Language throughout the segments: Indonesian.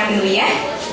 makan dulu ya.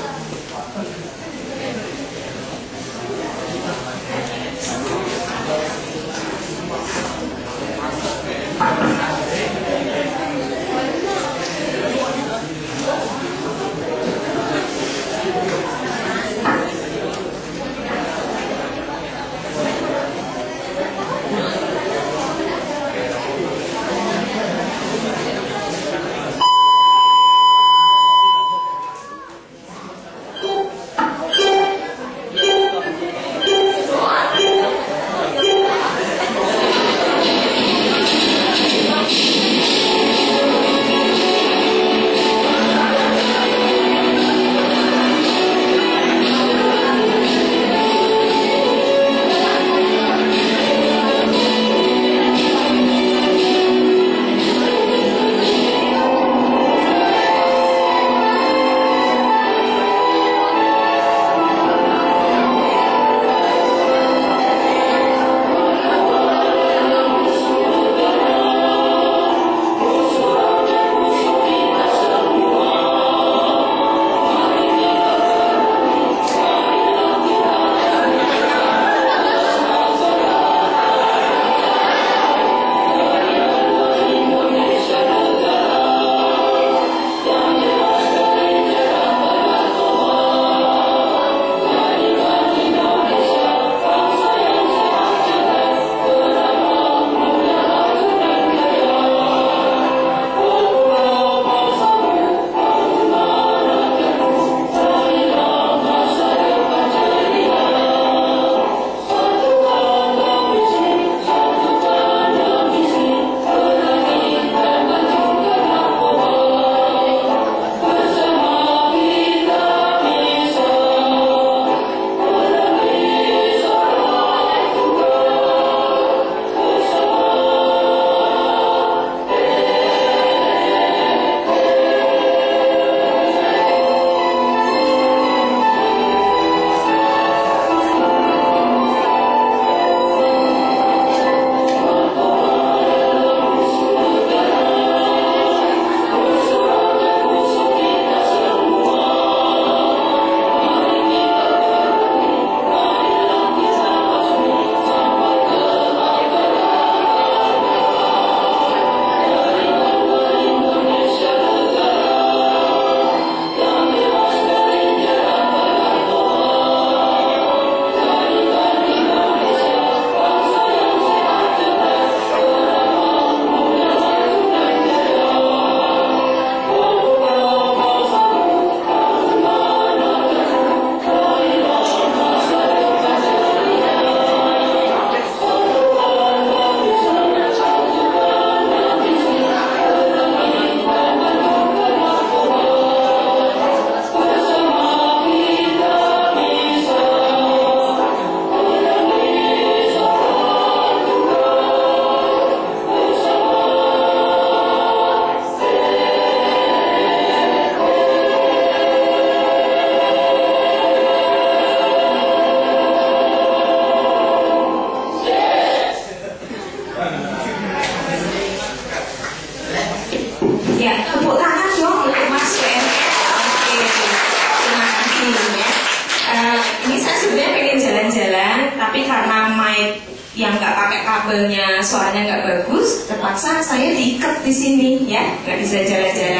yang nggak pakai kabelnya suaranya nggak bagus, terpaksa saya diikat di sini ya, nggak bisa jalan-jalan.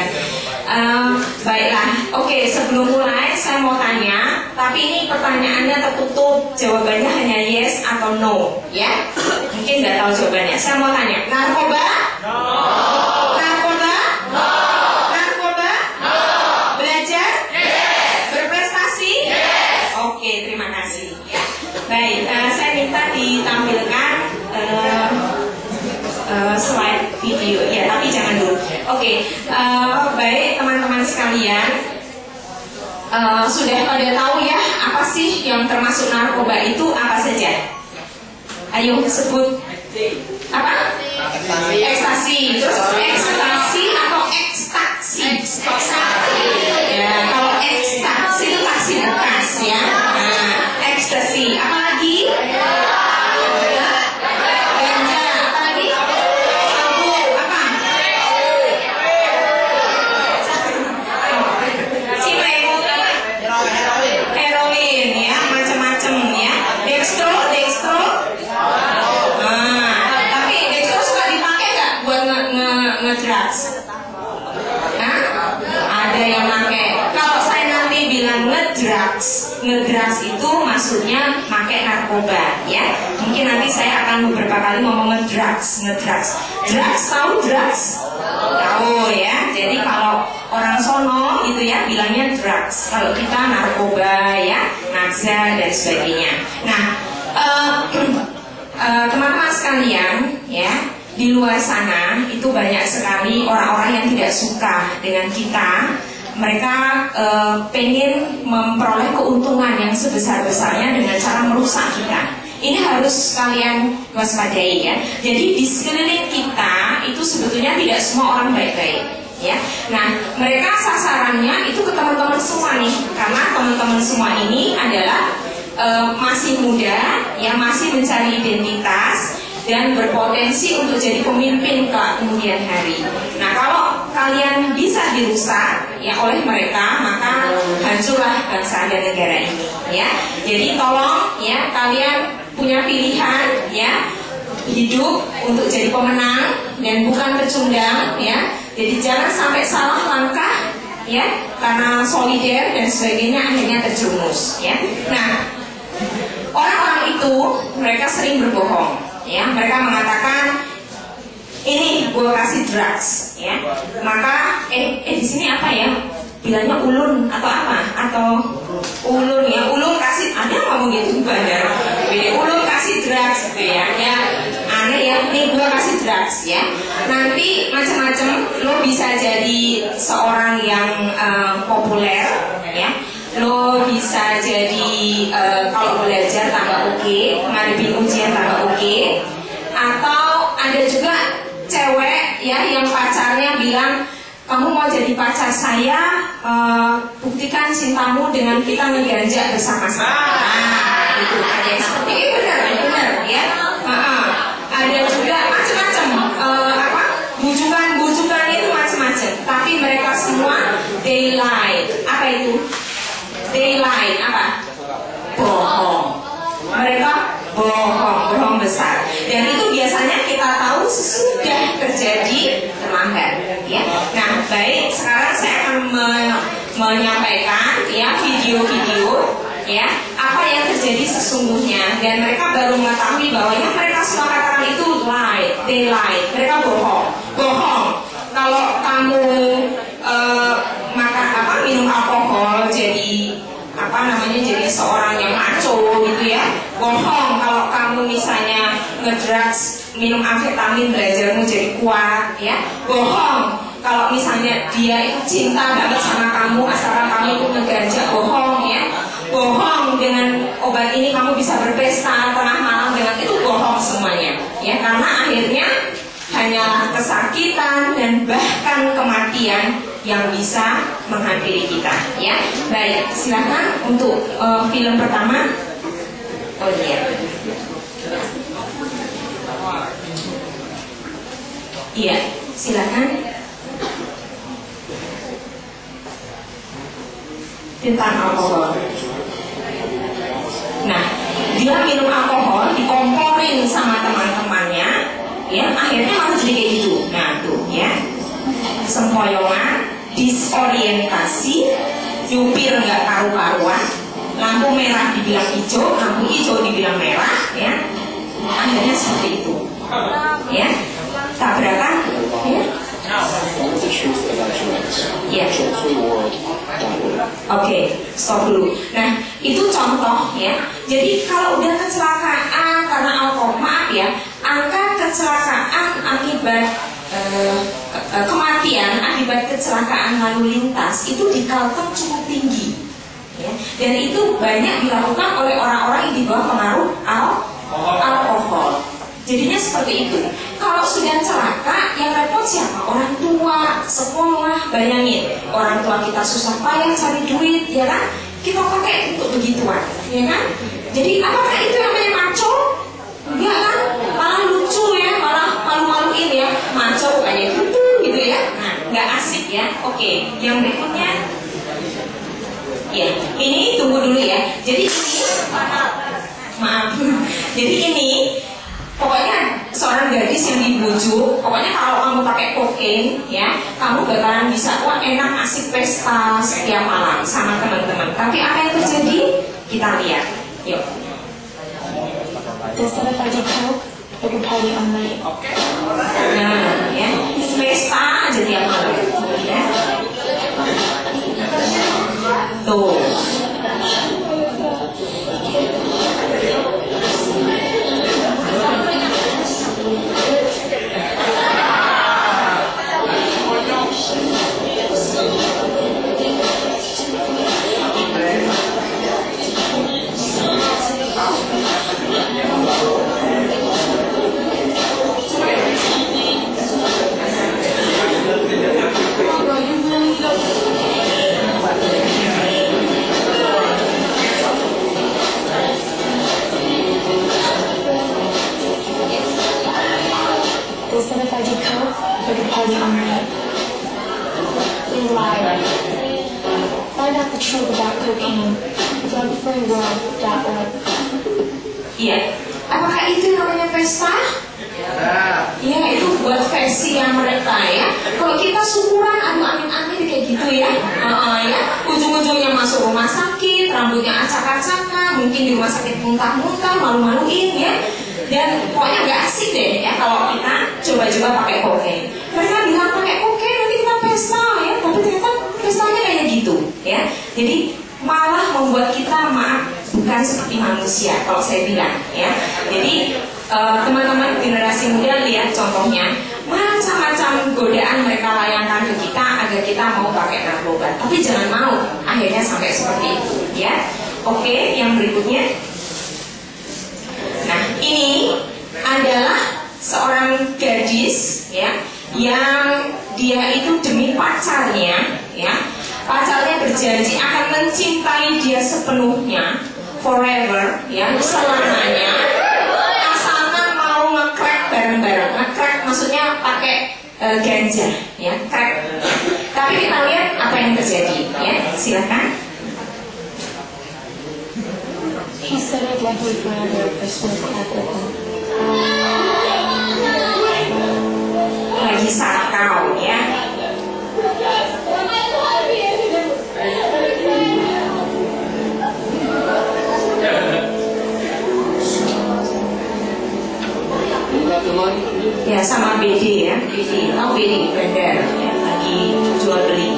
Baiklah, oke, sebelum mulai saya mau tanya, tapi ini pertanyaannya tertutup, jawabannya hanya yes atau no, ya. Mungkin nggak tahu jawabannya. Saya mau tanya, narkoba? No. Narkoba? No. Narkoba? No. Belajar? Yes. Berprestasi? Yes. Oke, terima kasih. Ya. Baik, saya minta ditampilkan slide video, ya, tapi jangan dulu. Oke, baik teman-teman sekalian, sudah pada tahu ya apa sih yang termasuk narkoba itu apa saja? Ayo sebut. Apa? Ekstasi. Terus ekstasi atau ekstaksi? Ekstasi. Ya, kalau ekstasi itu taksi bekas ya. Nah, ekstasi. Apa lagi? Cimek. ngedrugs itu maksudnya pakai narkoba, ya. Mungkin nanti saya akan beberapa kali ngomong ngedrugs. Drugs, tahu drugs? Tahu ya. Jadi kalau orang sono itu ya bilangnya drugs. Kalau kita narkoba ya, nakza dan sebagainya. Nah, teman-teman sekalian ya, di luar sana itu banyak sekali orang-orang yang tidak suka dengan kita. Mereka pengen memperoleh keuntungan yang sebesar-besarnya dengan cara merusak kita. Ini harus kalian waspadai ya. Jadi di sekeliling kita itu sebetulnya tidak semua orang baik-baik ya. Nah, mereka sasarannya itu ke teman-teman semua nih, karena teman-teman semua ini adalah masih muda, ya, masih mencari identitas dan berpotensi untuk jadi pemimpin ke kemudian hari. Nah, kalau kalian bisa dirusak ya oleh mereka, maka hancurlah bangsa dan negara ini ya. Jadi tolong ya, kalian punya pilihan ya, hidup untuk jadi pemenang dan bukan pecundang ya. Jadi jangan sampai salah langkah ya, karena solider dan sebagainya akhirnya terjerumus ya. Nah, orang-orang itu mereka sering berbohong ya. Mereka mengatakan ini gue kasih drugs ya, maka di sini apa ya bilangnya, ulun atau apa, atau ulun ya, ulun kasih, ada ngomong gitu bandar, ulun kasih drugs gitu ya, ya aneh ya, ini gue kasih drugs ya. Nanti macam-macam, lo bisa jadi seorang yang populer ya, lo bisa jadi kalau belajar tambah oke, ngadepin ujian tambah oke. Atau ada juga cewek ya yang pacarnya bilang, kamu mau jadi pacar saya, buktikan cintamu dengan kita ngeganja bersama-sama. Nah, itu ada yang seperti itu, benar ya. Ada juga macam-macam, bujukan itu macam-macam. Tapi mereka semua daylight. Apa itu? Daylight apa? Bohong. Mereka bohong besar. Dan itu biasanya kita tahu sesudah terjadi terlambat ya. Nah, baik, sekarang saya akan menyampaikan ya video-video ya apa yang terjadi sesungguhnya, dan mereka baru mengetahui bahwa yang mereka semua katakan itu daylight. Mereka bohong. Kalau kamu minum alkohol jadi jadi seorang yang maco gitu ya. Bohong kalau kamu misalnya ngedrugs, minum amfetamin, belajarmu jadi kuat ya. Bohong kalau misalnya dia itu cinta banget sama kamu, asalkan kamu itu ngeganja. Bohong ya. Bohong dengan obat ini kamu bisa berpesta tengah malam dengan itu. Bohong semuanya ya, karena akhirnya hanya kesakitan dan bahkan kematian yang bisa menghampiri kita ya. Baik, silakan untuk film pertama. Oh iya. Iya, silakan. Tentang alkohol. Nah, dia minum alkohol, dikomporin sama teman-temannya ya, akhirnya malah jadi kayak gitu. Nah, tuh ya. Sempoyongan, disorientasi, nyupir nggak karu-karuan, lampu merah dibilang hijau, lampu hijau dibilang merah, ya, akhirnya seperti itu, ya, tabrakan, ya. Ya. Oke, stop dulu. Nah, itu contoh ya. Jadi kalau udah kecelakaan karena alkohol, maaf ya, angka kecelakaan akibat kematian akibat kecelakaan lalu lintas itu di Kalteng cukup tinggi ya. Dan itu banyak dilakukan oleh orang-orang yang di bawah pengaruh alkohol. Jadinya seperti itu. Kalau sudah celaka, yang repot siapa? Orang tua, sekolah. Bayangin, orang tua kita susah payah cari duit, ya kan? Kita pakai untuk begituan, ya kan? Jadi apakah itu yang namanya maco? Enggak kan? Malah lucu ya, malah malu-maluin ya. Maco kayak gitu ya. Nah, nggak asik ya. Oke, yang berikutnya. Ya, ini tunggu dulu ya. Jadi ini, maaf. Jadi ini. Pokoknya seorang gadis yang dibujuk, pokoknya kalau kamu pakai kokain, ya, kamu bakalan bisa, wah enak asik pesta setiap malam sama teman-teman. Tapi apa yang Kita lihat, yuk. Instead of I do coke, I could party all night. Nah, ya, pesta aja tiap malam, ya. Tuh. Instead of I do coke, I could party all night. You lied. Find out the truth about cocaine. Drugfreeworld.org. Iya, apakah itu namanya pesta? Ya, itu buat versi yang mereka ya. Kalau kita syukuran, aduh amin-amin kayak gitu ya. Ya, ujung-ujungnya masuk rumah sakit, rambutnya acak-acakan, mungkin di rumah sakit muntah-muntah, malu-maluin ya. Dan pokoknya nggak asik deh ya kalau kita coba-coba pakai kokain. Mereka bilang pakai kokain nanti kita pesta ya, tapi ternyata pestanya kayak gitu ya. Jadi malah membuat kita maaf bukan seperti manusia kalau saya bilang ya. Jadi teman-teman generasi muda lihat contohnya macam-macam godaan mereka layangkan ke kita agar kita mau pakai narkoba, tapi jangan mau akhirnya sampai seperti itu ya. Oke, yang berikutnya. Nah, ini adalah seorang gadis ya yang dia itu demi pacarnya ya. Pacarnya berjanji akan mencintai dia sepenuhnya, forever ya, selamanya. Asalkan mau nge-crack bareng-bareng. Nge-crack maksudnya pakai ganja ya, crack. Tapi kita lihat apa yang terjadi ya. Silakan. He said I'd love you forever if I smoked crack with him. Lagi sakau ya. Ya sama BD ya, BD, tahu BD bandar ya, lagi jual beli.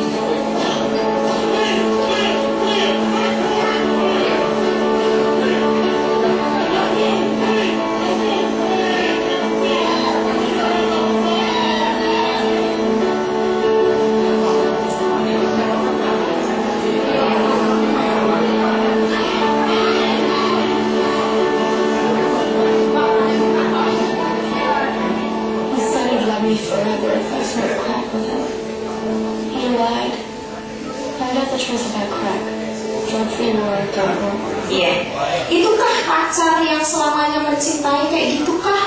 Forever if I smoked crack with him. He lied. Find out the truth about crack. Drugfreeworld.org. Iya, itukah pacar yang selamanya mencintai kayak gitukah?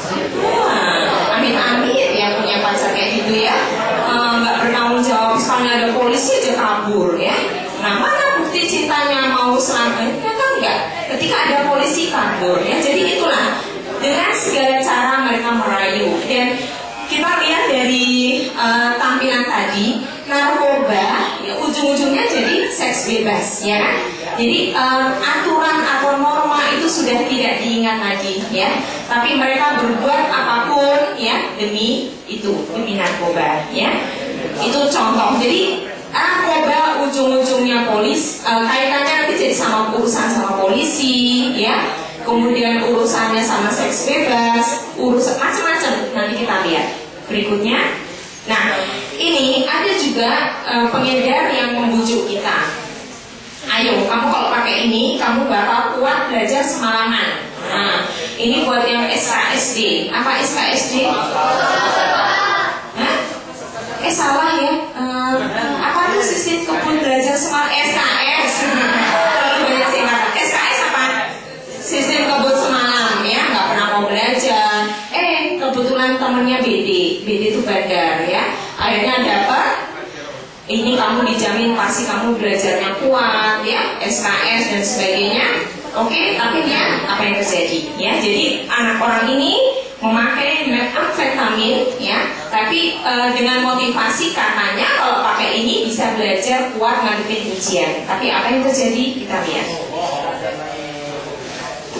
Amin-amin ya punya pacar kayak gitu ya. Nggak bertanggung jawab, misalnya ada polisi aja kabur ya. Nah, mana bukti cintanya mau selamanya? Ternyata enggak. Ketika ada polisi kabur ya. Jadi itulah dengan segala cara mereka merayu. Dan kita lihat dari tampilan tadi, narkoba ya, ujung-ujungnya jadi seks bebas ya kan? Jadi aturan atau norma itu sudah tidak diingat lagi ya. Tapi mereka berbuat apapun ya demi itu, demi narkoba ya. Itu contoh. Jadi narkoba ujung-ujungnya kaitannya nanti jadi sama urusan sama polisi ya. Kemudian urusannya sama seks bebas, urusan macam-macam. Nanti kita lihat berikutnya. Nah, ini ada juga pengedar yang membujuk kita. Ayo, kamu kalau pakai ini, kamu bakal kuat belajar semalaman. Nah, ini buat yang SKSD. Apa SKSD? Hah? Salah ya. Apa itu sistem kebun belajar semalam? SKS. Terlalu banyak singkatan. SKS apa? Sistem kebut semalam ya, nggak pernah mau belajar. Kebetulan temennya BD itu bandar ya. Akhirnya dapat. Ini kamu dijamin pasti kamu belajarnya kuat ya, SKS dan sebagainya. Oke, tapi lihat apa yang terjadi ya. Jadi anak orang ini memakai metamfetamin ya, tapi dengan motivasi katanya kalau pakai ini bisa belajar kuat ngadepin ujian. Tapi apa yang terjadi kita lihat.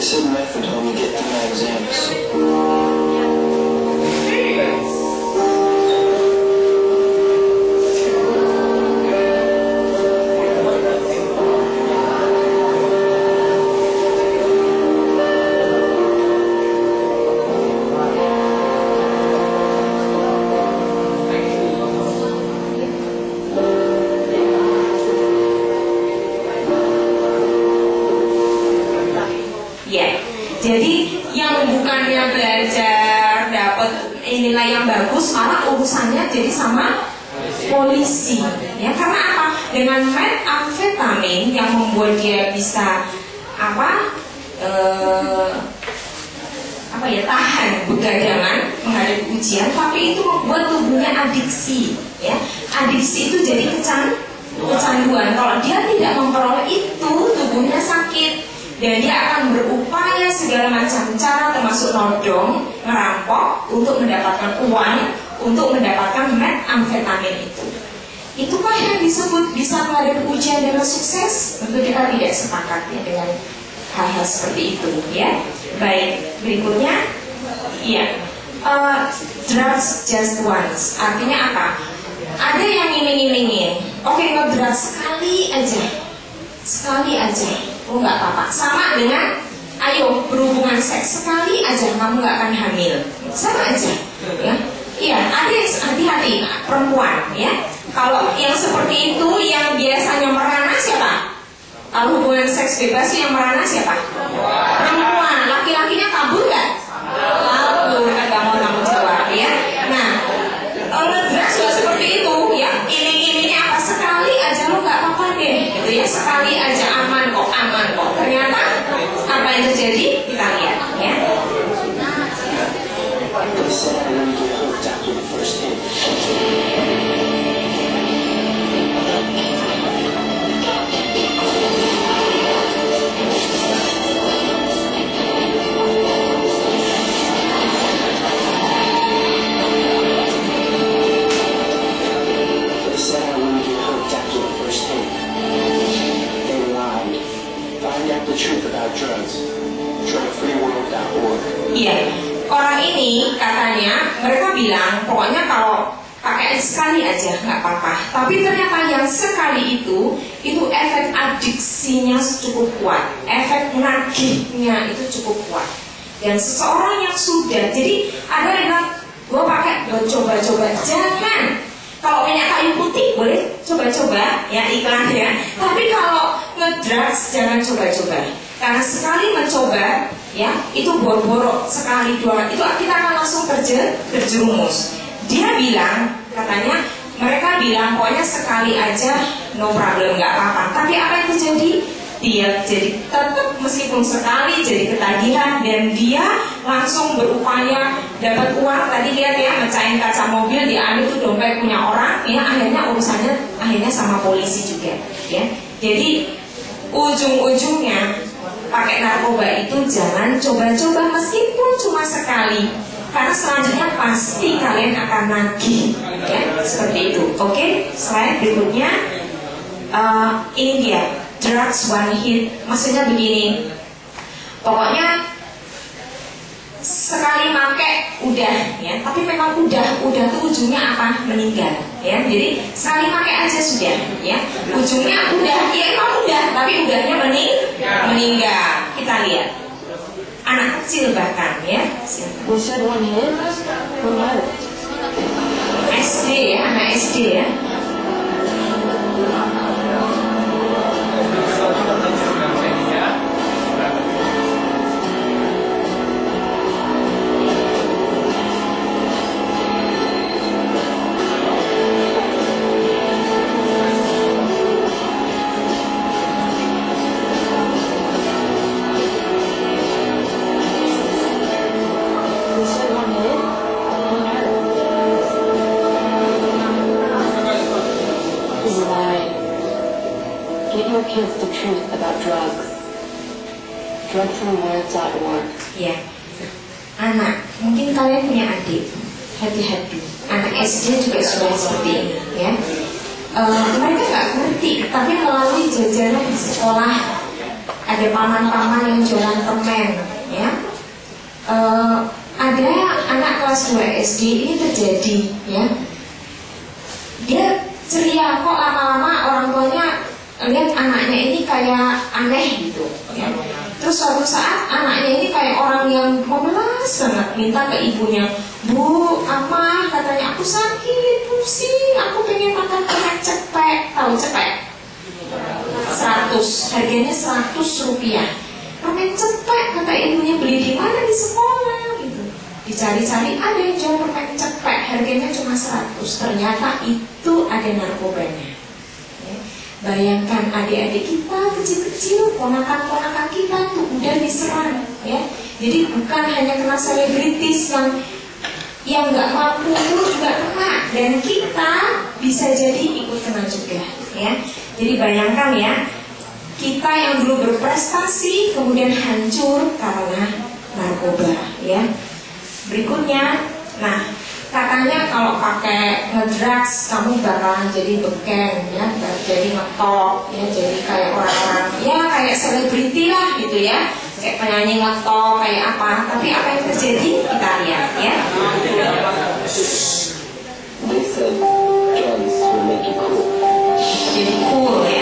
said methadone to get through my exams. Jadi yang bukannya belajar dapat nilai yang bagus, malah urusannya jadi sama polisi. Ya, karena apa? Dengan metamfetamin yang membuat dia bisa tahan begadangan menghadapi ujian, tapi itu membuat tubuhnya adiksi. Ya, adiksi itu jadi kecanduan. Kalau dia tidak memperoleh itu, tubuhnya sakit. Dan dia akan berupaya segala macam cara, termasuk nodong, ngerampok untuk mendapatkan uang, untuk mendapatkan metamfetamin itu. Itukah yang disebut bisa menghadapi ujian dengan sukses? Tentu kita tidak sepakat ya dengan hal-hal seperti itu ya. Baik, berikutnya drugs just once. Artinya apa? Ada yang iming-imingin, oke, ngedrugs sekali aja. Oh, nggak apa-apa. Sama dengan ayo berhubungan seks sekali aja, kamu nggak akan hamil. Sama aja, ya. Iya, ada yang hati-hati perempuan, ya. Kalau yang seperti itu yang biasanya merana siapa? Kalau hubungan seks bebas yang merana siapa? Perempuan. Laki-lakinya kabur nggak? Kabur, agak mau kamu jawab, ya. Nah, ngedrugs juga seperti itu, ya. Iming-imingnya apa? Sekali aja lo nggak apa-apa deh, gitu ya. Sekali aja aman kok. Ternyata apa yang terjadi kita lihat ya. Iya, orang ini katanya mereka bilang pokoknya kalau pakai sekali aja nggak apa-apa. Tapi ternyata yang sekali itu efek adiksinya cukup kuat, efek nagihnya itu cukup kuat. Dan seseorang yang sudah, jadi ada yang bilang gue pakai, gue coba-coba, jangan. Kalau minyak kayu putih boleh coba-coba ya iklan ya. Tapi kalau ngedrugs jangan coba-coba. Karena sekali mencoba ya itu boro-boro sekali dua itu kita akan langsung terjerumus. Dia bilang katanya mereka bilang pokoknya sekali aja no problem nggak apa-apa. Tapi apa yang terjadi? Dia jadi tetap meskipun sekali jadi ketagihan dan dia langsung berupaya dapat uang. Tadi lihat ya mecahin kaca mobil, dia ambil tuh dompet punya orang ya, akhirnya urusannya akhirnya sama polisi juga ya. Jadi ujung-ujungnya pakai narkoba itu jangan coba-coba meskipun cuma sekali, karena selanjutnya pasti kalian akan nagih ya, seperti itu. Oke, slide berikutnya. Ini dia drugs one hit, maksudnya begini, pokoknya sekali pakai udah ya, tapi memang udah tuh ujungnya apa? Meninggal ya. Jadi sekali pakai aja sudah ya, ujungnya udah ya emang udah, tapi udahnya meninggal. Kita lihat anak kecil bahkan ya. Buset, one hit, one hit. SD ya, anak SD ya. Kids the truth about drugs. Drugfreeworld.org. Ya, anak, mungkin kalian punya adik, hati-hati. Anak SD juga sudah seperti ini, ya. Mereka nggak ngerti, tapi melalui jajanan di sekolah ada paman-paman yang jualan permen, ya. Ada anak kelas 2 SD ini terjadi, ya. Dia ceria kok, lama-lama orang tuanya lihat anaknya ini kayak aneh gitu, ya. Terus suatu saat anaknya ini kayak orang yang memelas banget, minta ke ibunya, "Bu, apa?" Katanya, "Aku sakit, pusing, aku pengen makan permen cepek." Tahu cepek? 100, harganya 100 rupiah. Permen cepek, kata ibunya, beli di mana? Di sekolah gitu. Dicari-cari ada yang jual permen cepek, harganya cuma 100. Ternyata itu ada narkobanya. Bayangkan adik-adik kita kecil-kecil, ponakan-ponakan kita tuh udah diserang, ya. Jadi bukan hanya kena selebritis yang nggak mampu juga kena, dan kita bisa jadi ikut kena juga, ya. Jadi bayangkan ya, kita yang dulu berprestasi kemudian hancur karena narkoba, ya. Berikutnya, nah, katanya kalau pakai ngedrugs kamu bakalan jadi beken, ya, jadi ngetop, ya, jadi kayak orang-orang, ya, kayak selebriti lah gitu, ya, kayak penyanyi ngetop, kayak apa. Tapi apa yang terjadi kita lihat, ya. They said drugs will make you cool. Jadi cool, ya.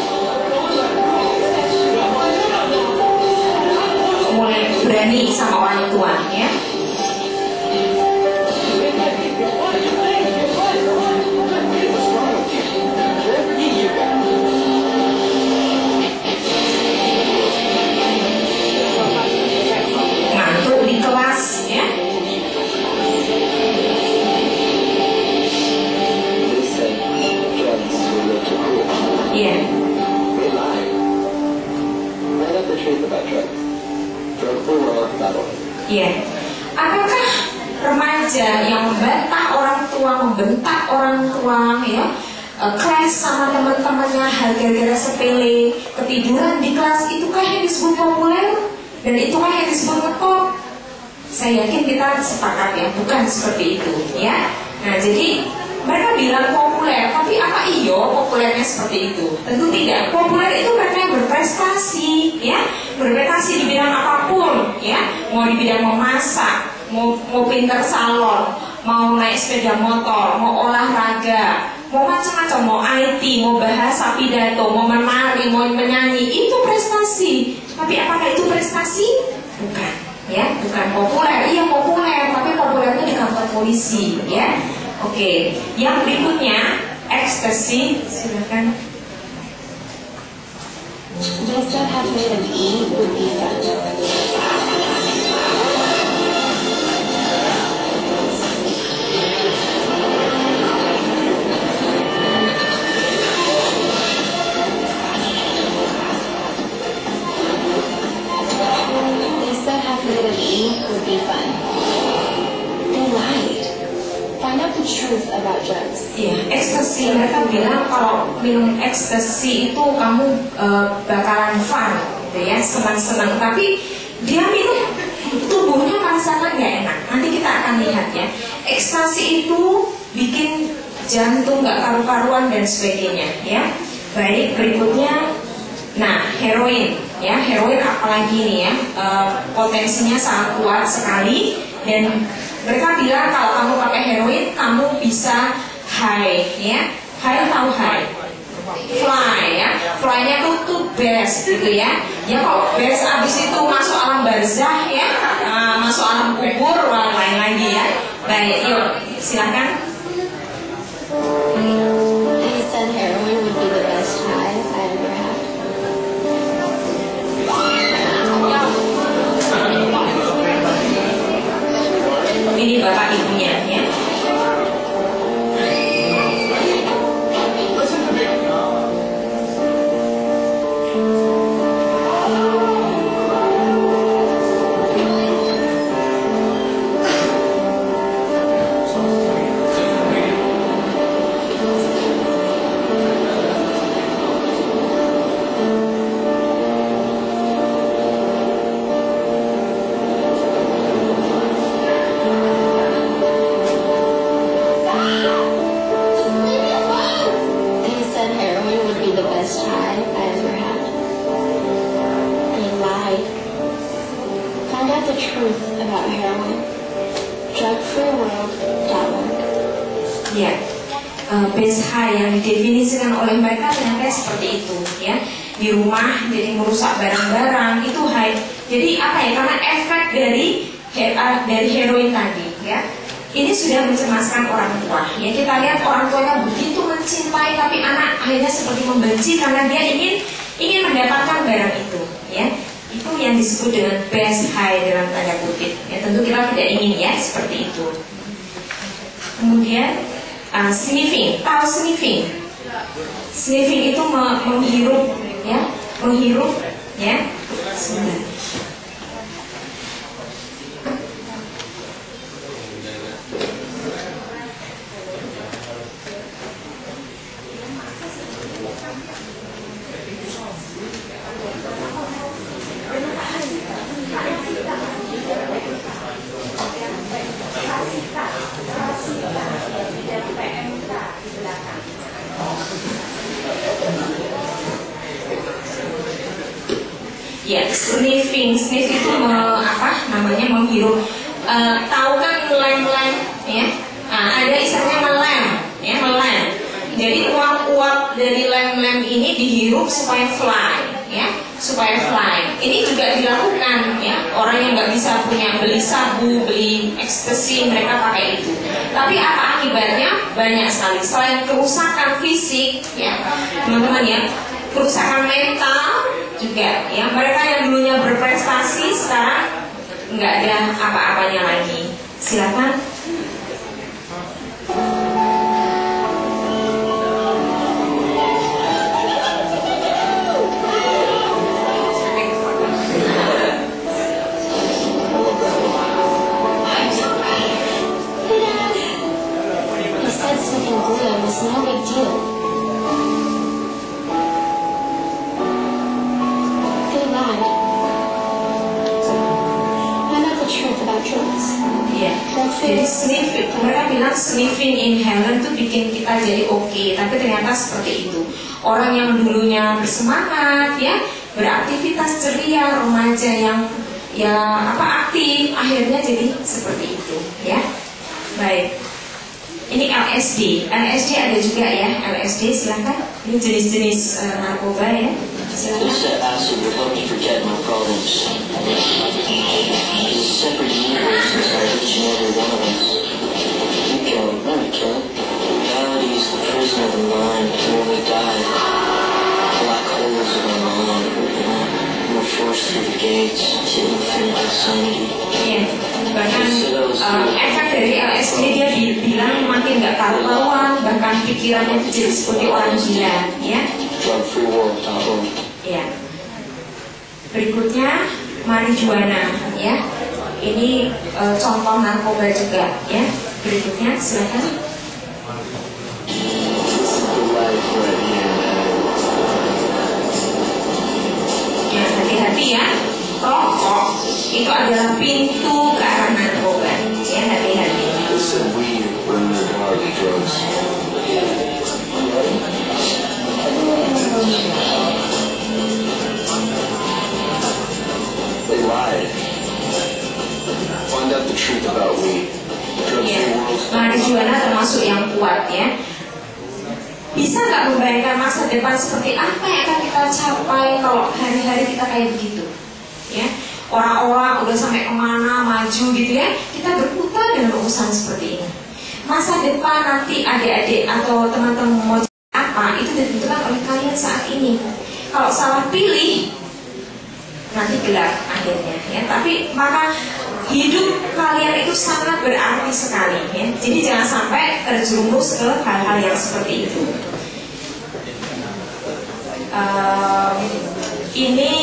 Mulai berani sama orang tua, ya. Ngantuk di kelas, ya. They said drugs will make you cool. Iya. They lied. Find out the truth about drugs. Drugfreeworld.org. Iya. Apakah remaja yang membantah orang tua, membentak orang tua, ya, kelas sama teman-temannya gara-gara sepele, ketiduran di kelas, itukah yang disebut populer? Dan itukah yang disebut ngetop? Saya yakin kita sepakat ya, bukan seperti itu, ya. Nah, jadi mereka bilang populer, tapi apa iyo populernya seperti itu? Tentu tidak. Populer itu karena berprestasi, ya, berprestasi di bidang apapun, ya, mau di bidang memasak, mau pinter salon, mau naik sepeda motor, mau olahraga, mau macam-macam, mau IT, mau bahasa pidato, mau menari, mau menyanyi, itu prestasi. Tapi apakah itu prestasi? Bukan, ya, bukan populer. Iya populer, tapi populernya di kantor polisi, ya. Oke, yang berikutnya ekstasi, silakan. Just that half made of E would be fun. They said half made of E would be fun. They lied. Find out the truth about drugs. Iya, ekstasi, mereka bilang kalau minum ekstasi itu kamu bakalan fun, gitu ya, senang-senang. Tapi dia minum, tubuhnya merasakan nggak enak. Nanti kita akan lihat ya. Ekstasi itu bikin jantung nggak karu-karuan dan sebagainya, ya. Baik, berikutnya, nah, heroin, ya, heroin apalagi nih ya, potensinya sangat kuat sekali. Dan mereka bilang kalau kamu pakai heroin kamu bisa high, ya. High tahu high? Fly, ya. Fly-nya tuh best gitu ya. Ya kok best abis itu masuk alam barzah ya, masuk alam kubur, wah lain lagi ya. Baik, yuk silakan. They said heroin would be the best high I ever had. Ini bapak ibunya ya. They said heroin would be the best high I ever had. out the truth about heroin. Drugfreeworld.org. Ya, base high yang didefinisikan oleh mereka ternyata seperti itu, ya. Di rumah jadi merusak barang-barang itu high. Jadi apa ya? Karena efek dari heroin tadi, ya. Ini sudah mencemaskan orang tua. Ya, kita lihat orang tuanya begitu mencintai, tapi anak akhirnya seperti membenci karena dia ingin mendapatkan barang itu, ya. Itu yang disebut dengan base high dalam tanda kutip. Ya, tentu kita tidak ingin ya seperti itu. Kemudian sniffing, tahu sniffing? Sniffing itu menghirup, ya, menghirup, ya. Sebentar. Ya, sniffing itu menghirup. Tahu kan lem, ya? Ada istilahnya melem, ya, melem. Jadi uap-uap dari lem ini dihirup supaya fly, ya, supaya fly. Ini juga dilakukan, ya. Orang yang nggak bisa beli sabu, beli ekstasi, mereka pakai itu. Tapi apa akibatnya? Banyak sekali. Selain kerusakan fisik, ya, teman-teman, ya, kerusakan mental juga, ya. Mereka yang dulunya berprestasi sekarang nggak ada apa-apanya lagi. Silakan. He said sniffing glue was no big deal. Ya, jadi sniffing, mereka bilang sniffing inhaler itu bikin kita jadi oke, tapi ternyata seperti itu. Orang yang dulunya bersemangat, ya, beraktivitas ceria, remaja yang aktif, akhirnya jadi seperti itu, ya. Baik. Ini LSD ada juga ya, LSD, silakan. Ini jenis-jenis narkoba, ya. Silakan. Acid would help me forget my problems. There's a separate universe inside each and every one of us. You kill him, let me kill him. Reality is the prison of the mind where we die. Black holes of our mind. We're forced through the gates to infinite insanity. Ya, bahkan efek dari LSD dia bilang makin nggak karu-karuan, bahkan pikirannya itu jadi seperti orang gila, ya. Drugfreeworld.org. Ya. Berikutnya marijuana, ya. Ini contoh narkoba juga, ya. Berikutnya silakan. Ya, hati-hati ya. Rokok itu adalah pintu ke arah narkoba, ya, hati-hati. Listen, weed, burn the hard drugs. They lied. Find out the truth about weed. Ya, marijuana termasuk yang kuat, ya. Bisa nggak membayangkan masa depan seperti apa yang akan kita capai kalau hari-hari kita kayak begitu, ya? Orang-orang udah sampai kemana maju gitu, ya. Kita berputar dengan urusan seperti ini. Masa depan nanti adik-adik atau teman-teman mau apa itu ditentukan oleh kalian saat ini. Kalau salah pilih nanti gelap akhirnya, ya. Tapi maka hidup kalian itu sangat berarti sekali, ya. Jadi jangan sampai terjerumus ke hal-hal yang seperti itu. Ini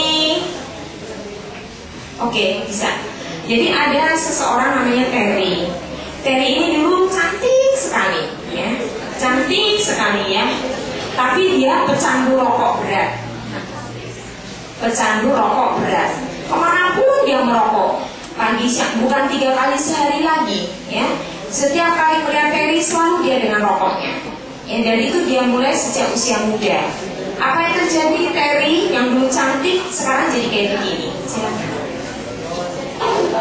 oke, bisa. Jadi ada seseorang namanya Terry. Terry ini dulu cantik sekali, ya. Cantik sekali, ya. Tapi dia pecandu rokok berat. Pecandu rokok berat. Kemanapun dia merokok, pagi siang, bukan 3 kali sehari lagi, ya. Setiap kali melihat Terry selalu dia dengan rokoknya, ya. Dan itu dia mulai sejak usia muda. Apa yang terjadi? Terry yang dulu cantik sekarang jadi kayak begini. Silakan.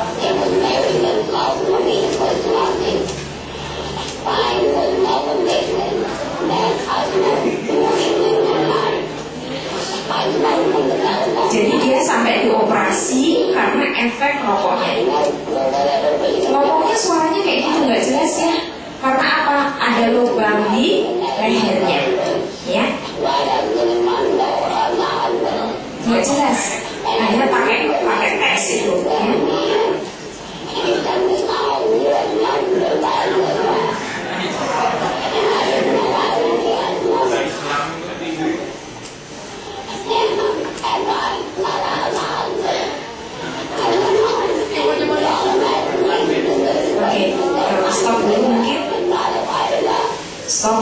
Jadi dia sampai dioperasi karena efek rokoknya. Ngomongnya suaranya kayak gitu nggak jelas ya. Karena apa? Ada lubang di lehernya, ya. Nggak jelas. Hanya pakai tes itu. Ya. Oke, stop dulu mungkin. Stop.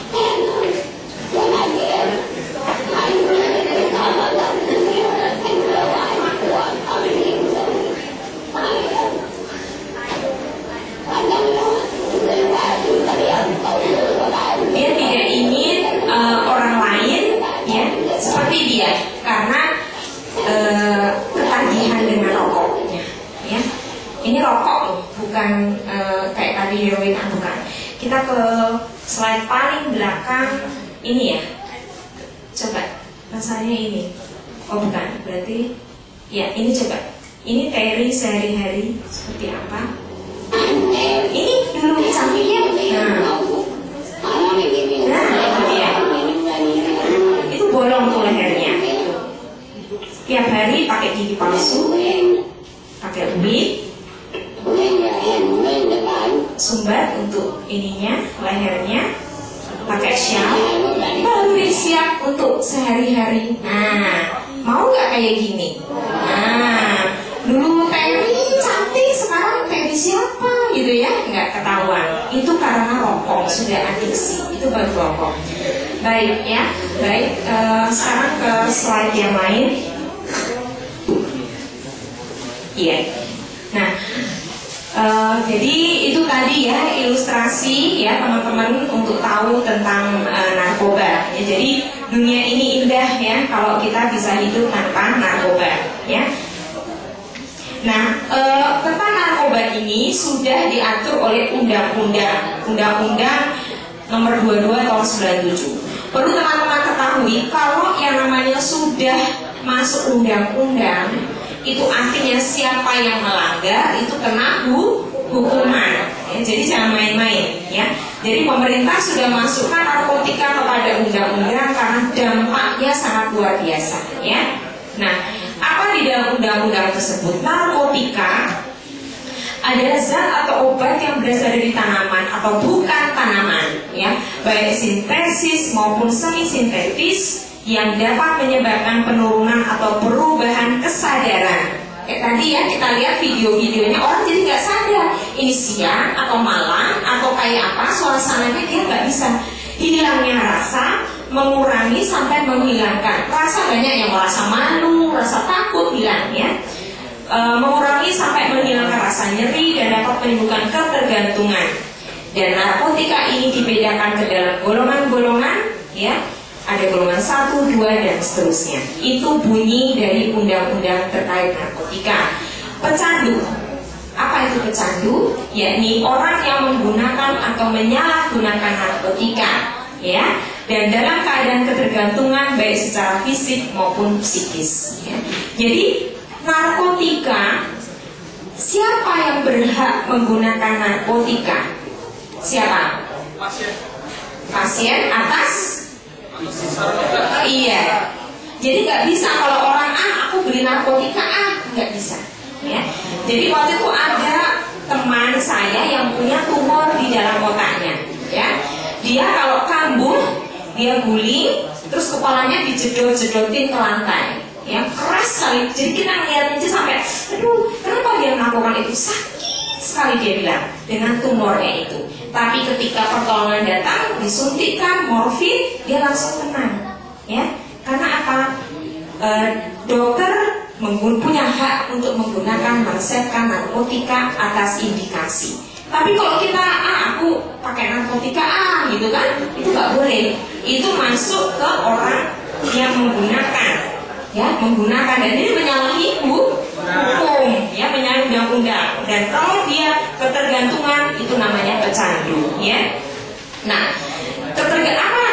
Dia tidak ingin orang lain ya seperti dia karena ketagihan dengan rokoknya ya. Ini rokok loh, bukan kayak tadi heroin, bukan. Kita ke slide paling belakang ini ya. Coba rasanya ini. Oh bukan, berarti ya ini coba. Ini Terry sehari-hari seperti apa? Ini dulu cantiknya. Nah itu dia. Itu bolong tuh lehernya. Tiap hari pakai gigi palsu, pakai wig, sumbat untuk ininya, lehernya, pakai shawl, baru siap untuk sehari-hari. Nah, mau nggak kayak gini? Nah, dulu Terry cantik, sekarang Terry siapa? Gitu ya, nggak ketahuan. Itu karena rokok, sudah adiksi. Itu baru rokok. Baik ya, baik. Sekarang ke slide yang lain. Iya. Nah. Jadi itu tadi ya ilustrasi ya teman-teman untuk tahu tentang narkoba. Ya, jadi dunia ini indah ya kalau kita bisa hidup tanpa narkoba ya. Nah tentang narkoba ini sudah diatur oleh Undang-Undang Nomor 22 Tahun 97. Perlu teman-teman ketahui kalau yang namanya sudah masuk undang-undang itu artinya siapa yang melanggar itu kena hukuman ya, jadi jangan main-main ya. Jadi pemerintah sudah masukkan narkotika kepada undang-undang karena dampaknya sangat luar biasa ya. Nah, apa di dalam undang-undang tersebut? Narkotika adalah zat atau obat yang berasal dari tanaman atau bukan tanaman ya, baik sintesis maupun semi sintetis yang dapat menyebabkan penurunan atau perubahan kesadaran. Tadi ya kita lihat video-videonya orang jadi nggak sadar ini siang atau malam atau kayak apa suasananya, dia nggak bisa. Hilangnya rasa, mengurangi sampai menghilangkan rasa. Banyak yang merasa malu, rasa takut hilang ya. Mengurangi sampai menghilangkan rasa nyeri dan dapat menimbulkan ketergantungan. Dan narkotika ini dibedakan ke dalam golongan-golongan ya. Ada golongan 1, 2, dan seterusnya. Itu bunyi dari undang-undang terkait narkotika. Pecandu. Apa itu pecandu? Yakni orang yang menggunakan atau menyalahgunakan narkotika, ya. Dan dalam keadaan ketergantungan baik secara fisik maupun psikis. Ya. Jadi narkotika, siapa yang berhak menggunakan narkotika? Siapa? Pasien atas. Iya. Jadi nggak bisa kalau orang aku beli narkotika nggak bisa. Ya. Jadi waktu itu ada teman saya yang punya tumor di dalam otaknya. Ya. Dia kalau kambuh dia guling, terus kepalanya dijedot-jedotin ke lantai. Ya keras sekali. Jadi kita ngeliatnya aja sampai, aduh, kenapa dia melakukan itu? Sakit sekali dia bilang dengan tumornya itu. Tapi ketika pertolongan datang, disuntikkan morfin, dia langsung tenang, ya. Karena apa? Dokter punya hak untuk menggunakan meresepkan narkotika atas indikasi. Tapi kalau kita, aku pakai narkotika, gitu kan, itu nggak boleh. Itu masuk ke orang yang menggunakan, ya, menggunakan, dan ini menyalahi hukum, ya, menyalahi undang-undang. Dan kalau dia ketergantungan itu namanya pecandu, ya. Nah, apa kalau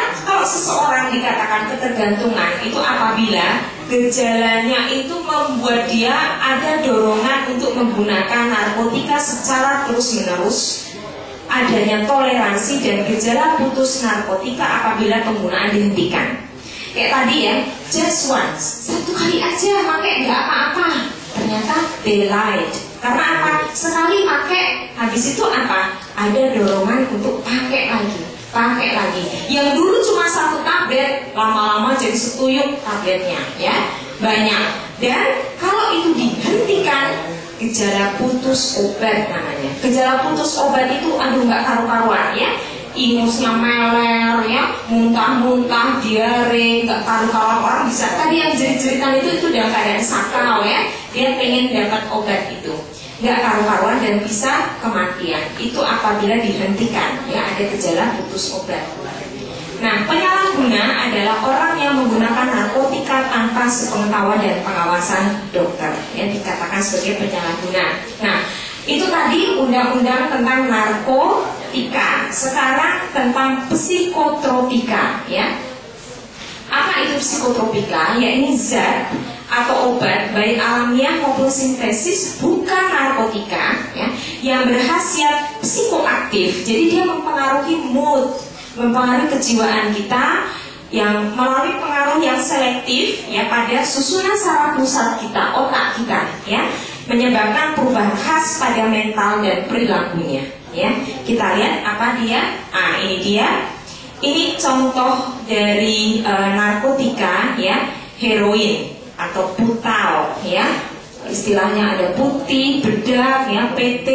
seseorang dikatakan ketergantungan itu apabila gejalanya itu membuat dia ada dorongan untuk menggunakan narkotika secara terus-menerus, adanya toleransi dan gejala putus narkotika apabila penggunaan dihentikan. Kayak tadi ya, just once, satu kali aja pakai nggak apa-apa, ternyata they lied. Karena apa? Sekali pakai, habis itu apa? Ada dorongan untuk pakai lagi. Yang dulu cuma satu tablet, lama-lama jadi setuyuk tabletnya, ya banyak. Dan kalau itu dihentikan, gejala putus obat namanya. Gejala putus obat itu aduh nggak karu-karuan ya. Ingusnya meler ya, muntah-muntah, diare, nggak karu-karuan. Orang bisa tadi yang jerit-jeritan itu dalam keadaan sakau ya, dia pengen dapat obat itu, nggak karu-karuan dan bisa kematian. Itu apabila dihentikan ya, ada gejala putus obat. Nah, penyalahguna adalah orang yang menggunakan narkotika tanpa sepengetahuan dan pengawasan dokter, yang dikatakan sebagai penyalahguna. Nah, itu tadi undang-undang tentang narkotika. Sekarang tentang psikotropika, ya. Apa itu psikotropika? Ya, ini zat atau obat baik alamiah maupun sintesis, bukan narkotika, ya, yang berkhasiat psikoaktif. Jadi dia mempengaruhi mood, mempengaruhi kejiwaan kita, yang melalui pengaruh yang selektif ya pada susunan saraf pusat kita, otak kita, ya, menyebabkan perubahan khas pada mental dan perilakunya. Ya, kita lihat apa dia? Ini dia. Ini contoh dari narkotika, ya, heroin atau putal, ya. Istilahnya ada putih, bedak, ya,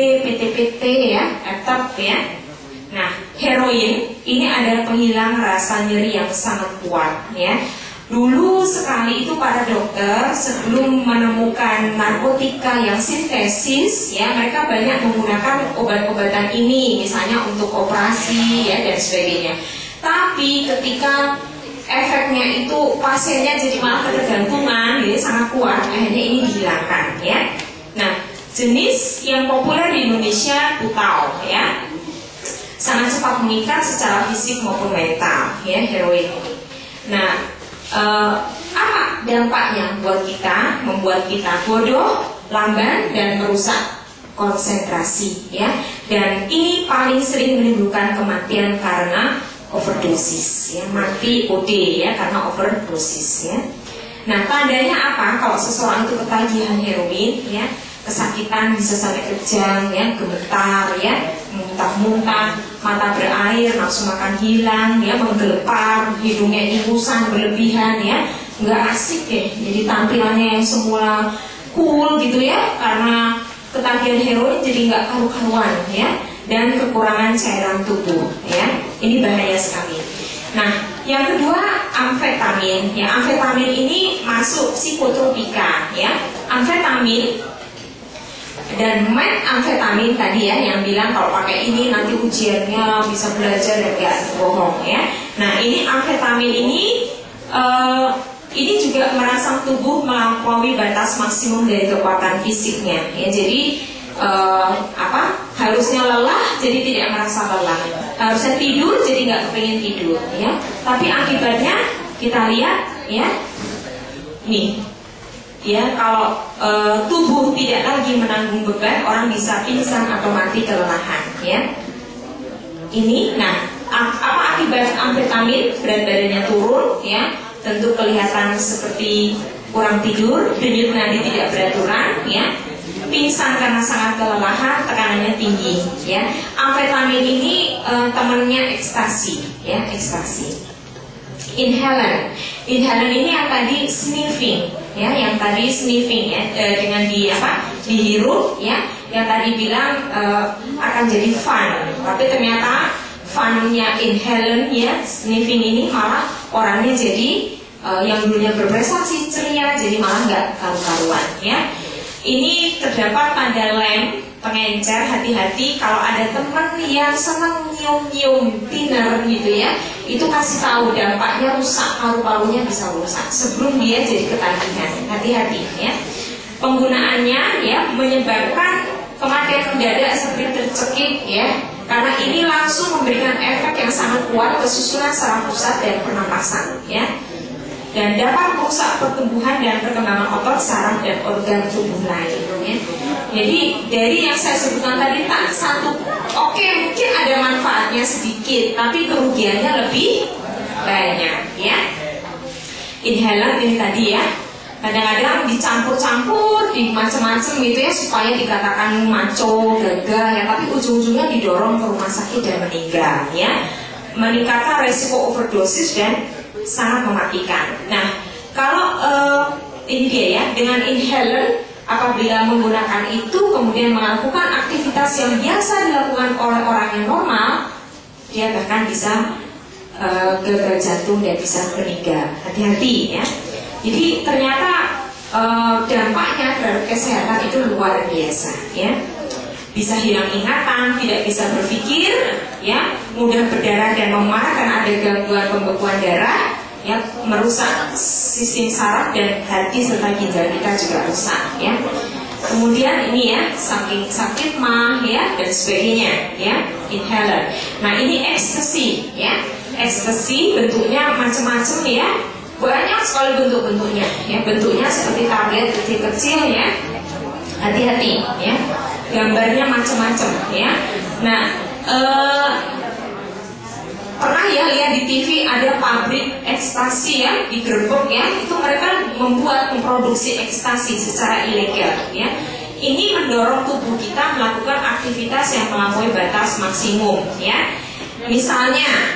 PT, ya, etap, ya. Nah, heroin ini adalah penghilang rasa nyeri yang sangat kuat, ya. Dulu sekali itu para dokter sebelum menemukan narkotika yang sintesis, ya, mereka banyak menggunakan obat-obatan ini, misalnya untuk operasi, ya, dan sebagainya. Tapi ketika efeknya itu pasiennya jadi malah ketergantungan, jadi sangat kuat, akhirnya ini dihilangkan, ya. Nah, jenis yang populer di Indonesia putal, ya, sangat cepat mengikat secara fisik maupun mental, ya, heroin ini. Nah, apa dampaknya buat kita? Membuat kita bodoh, lamban, dan merusak konsentrasi, ya. Dan ini paling sering menimbulkan kematian karena overdosis, ya, mati OD, ya, karena overdosis, ya. Nah, tandanya apa? Kalau seseorang itu ketagihan heroin, ya, kesakitan bisa sampai kejang, ya, gemetar, ya, muntah-muntah, mata berair, nafsu makan hilang, ya, menggelepar, hidungnya ingusan berlebihan, ya, nggak asik deh. Jadi tampilannya yang semula cool gitu ya, karena ketagihan heroin jadi nggak karu-karuan, ya, dan kekurangan cairan tubuh, ya, ini bahaya sekali. Nah, yang kedua amfetamin, ya, amfetamin ini masuk psikotropika, ya, amfetamin. Dan metamfetamin tadi ya, yang bilang kalau pakai ini nanti ujiannya bisa belajar dan gak bohong, ya. Nah, ini amfetamin ini juga merangsang tubuh melampaui batas maksimum dari kekuatan fisiknya, ya. Jadi harusnya lelah jadi tidak merasa lelah, harusnya tidur jadi nggak kepengen tidur, ya. Tapi akibatnya kita lihat, ya, nih. Ya, kalau tubuh tidak lagi menanggung beban, orang bisa pingsan atau mati kelelahan, ya. Ini, nah, apa akibat amfetamin? Berat badannya turun, ya. Tentu kelihatan seperti kurang tidur, denyut nadi tidak beraturan, ya. Pingsan karena sangat kelelahan, tekanannya tinggi, ya. Amfetamin ini temannya ekstasi, ya, ekstasi. Inhaler ini yang tadi sniffing, ya, yang tadi sniffing, ya, dengan dihirup, ya, yang tadi bilang akan jadi fun, tapi ternyata funnya inhaler, ya, sniffing ini malah orangnya jadi yang dulunya berprestasi ceria jadi malah nggak karu-karuan, ya. Ini terdapat pada lem pengencer, hati-hati kalau ada teman yang senang nyium-nyium thinner gitu, ya, itu kasih tahu dampaknya rusak, paru-parunya bisa rusak sebelum dia jadi ketagihan, hati-hati, ya. Penggunaannya, ya, menyebabkan kematian mendadak seperti tercekik, ya, karena ini langsung memberikan efek yang sangat kuat ke susunan saraf pusat dan pernapasan, ya, dan dapat merusak pertumbuhan dan perkembangan otot, saraf, dan organ tubuh lain, ya. Jadi dari yang saya sebutkan tadi tak satu, oke, mungkin ada manfaatnya sedikit, tapi kerugiannya lebih banyak, ya. Inhaler ini tadi ya, kadang-kadang dicampur-campur di macam-macam gitu ya supaya dikatakan maco, gagah ya, tapi ujung-ujungnya didorong ke rumah sakit dan meninggal, ya, meningkatkan resiko overdosis dan sangat mematikan. Nah, kalau ini dia ya, dengan inhaler apabila menggunakan itu kemudian melakukan aktivitas yang biasa dilakukan oleh orang yang normal, dia bahkan bisa gagal jantung dan bisa meninggal. Hati-hati ya. Jadi ternyata dampaknya terhadap kesehatan itu luar biasa, ya. Bisa hilang ingatan, tidak bisa berpikir, ya, mudah berdarah dan memar karena ada gangguan pembekuan darah, ya, merusak sistem saraf dan hati serta ginjal kita juga rusak, ya. Kemudian ini ya, saking sakit mah ya dan sebagainya, ya, inhaler. Nah ini ekstasi, ya, ekstasi bentuknya macam-macam ya, banyak sekali bentuk-bentuknya, ya, bentuknya seperti tablet kecil-kecil ya, hati-hati ya, gambarnya macam-macam ya. Nah pernah ya lihat di TV ada pabrik ekstasi ya digerebek ya, itu mereka memproduksi ekstasi secara ilegal ya. Ini mendorong tubuh kita melakukan aktivitas yang melampaui batas maksimum ya. Misalnya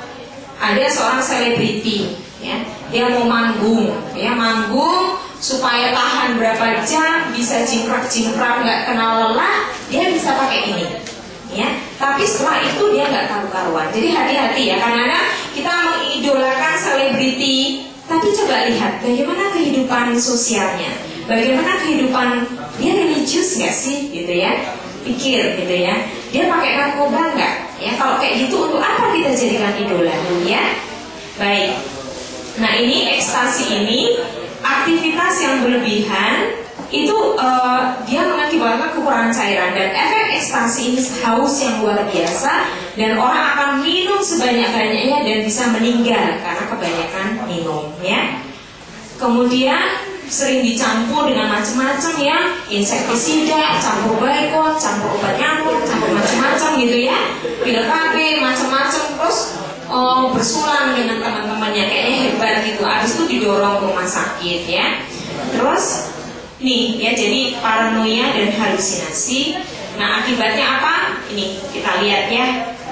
ada seorang selebriti ya, dia mau manggung ya, manggung supaya tahan berapa jam, bisa jingkrak-jingkrak nggak kenal lelah, dia bisa pakai ini ya, tapi setelah itu dia nggak karu-karuan. Jadi hati-hati ya, karena kita mengidolakan selebriti, tapi coba lihat bagaimana kehidupan sosialnya, bagaimana kehidupan dia, religius nggak sih gitu ya, pikir gitu ya, dia pakai narkoba nggak ya, kalau kayak gitu untuk apa kita jadikan idola ya. Baik, nah ini ekstasi ini aktivitas yang berlebihan itu dia mengakibatkan kekurangan cairan, dan efek ekstasi ini haus yang luar biasa, dan orang akan minum sebanyak-banyaknya dan bisa meninggal karena kebanyakan minum ya. Kemudian sering dicampur dengan macam-macam ya, insektisida, campur baikon, campur obat nyamuk, campur macam-macam gitu ya, pil KB macam-macam, terus bersulang dengan teman-temannya kayaknya hebat gitu, habis itu didorong ke rumah sakit ya. Terus nih ya, jadi paranoia dan halusinasi. Nah akibatnya apa? Ini kita lihat ya,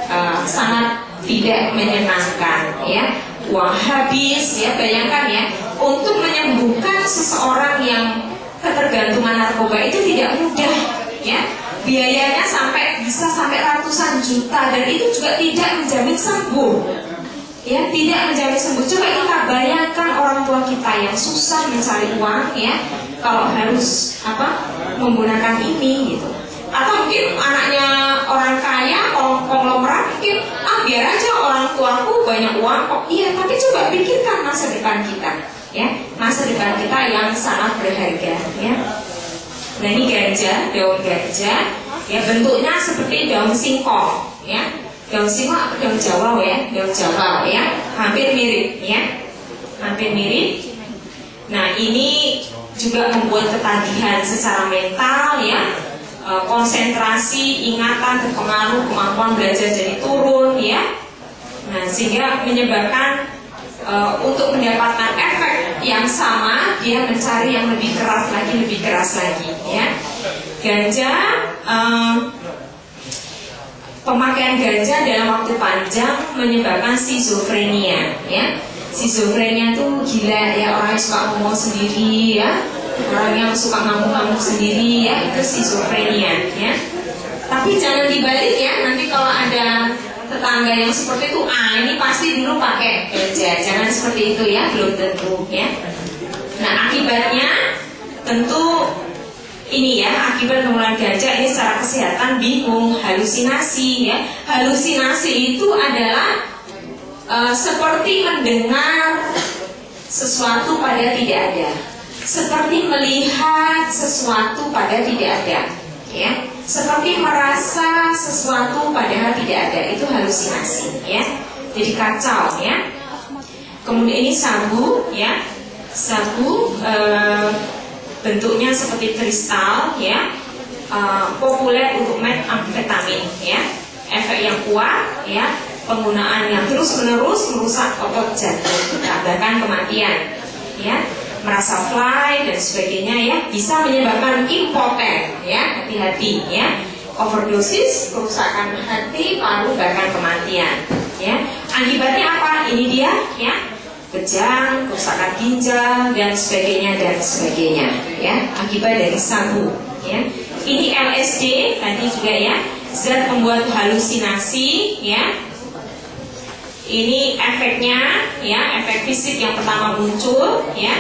sangat tidak menyenangkan ya, uang habis ya. Bayangkan ya, untuk menyembuhkan seseorang yang ketergantungan narkoba itu tidak mudah ya, biayanya bisa sampai ratusan juta, dan itu juga tidak menjamin sembuh ya, tidak menjamin sembuh. Coba kita bayangkan orang tua kita yang susah mencari uang ya, kalau harus menggunakan ini gitu. Atau mungkin anaknya orang kaya, konglomerat, mungkin biar aja orang tuaku banyak uang kok. Iya, tapi coba pikirkan masa depan kita ya, masa depan kita yang sangat berharga ya. Nah ini ganja, daun ganja ya, bentuknya seperti daun singkong ya. Daun singkong atau daun Jawa ya, daun Jawa ya, hampir mirip ya, hampir mirip. Nah ini juga membuat ketagihan secara mental ya, konsentrasi, ingatan terpengaruh, kemampuan belajar jadi turun ya. Nah sehingga menyebabkan untuk mendapatkan efek yang sama, dia mencari yang lebih keras lagi ya. Ganja, pemakaian ganja dalam waktu panjang menyebabkan skizofrenia ya. Skizofrenia itu gila ya, orang yang suka ngomong sendiri ya, orang yang suka ngamuk-ngamuk sendiri ya, itu skizofrenia ya. Tapi jangan dibalik ya, nanti kalau ada tetangga yang seperti itu, ini pasti dulu pakai ganja, jangan seperti itu ya, belum tentu ya. Nah akibatnya tentu ini ya, akibat penggunaan ganja ini secara kesehatan bingung, halusinasi ya. Halusinasi itu adalah seperti mendengar sesuatu pada tidak ada, seperti melihat sesuatu pada tidak ada ya, seperti merasa sesuatu padahal tidak ada, itu halusinasi, ya. Jadi kacau, ya. Kemudian ini sabu, ya, sabu bentuknya seperti kristal, ya, populer untuk metamfetamin, ya, efek yang kuat, ya, penggunaan yang terus-menerus merusak otot jantung, bahkan kematian, ya, merasa fly dan sebagainya, ya, bisa menyebabkan impoten, ya, hati-hati, ya, overdosis, kerusakan hati, paru, bahkan kematian, ya. Akibatnya apa? Ini dia, ya, kejang, kerusakan ginjal dan sebagainya, ya, akibat dari sabu, ya. Ini LSD tadi juga, ya, zat pembuat halusinasi, ya. Ini efeknya, ya, efek fisik yang pertama muncul, ya,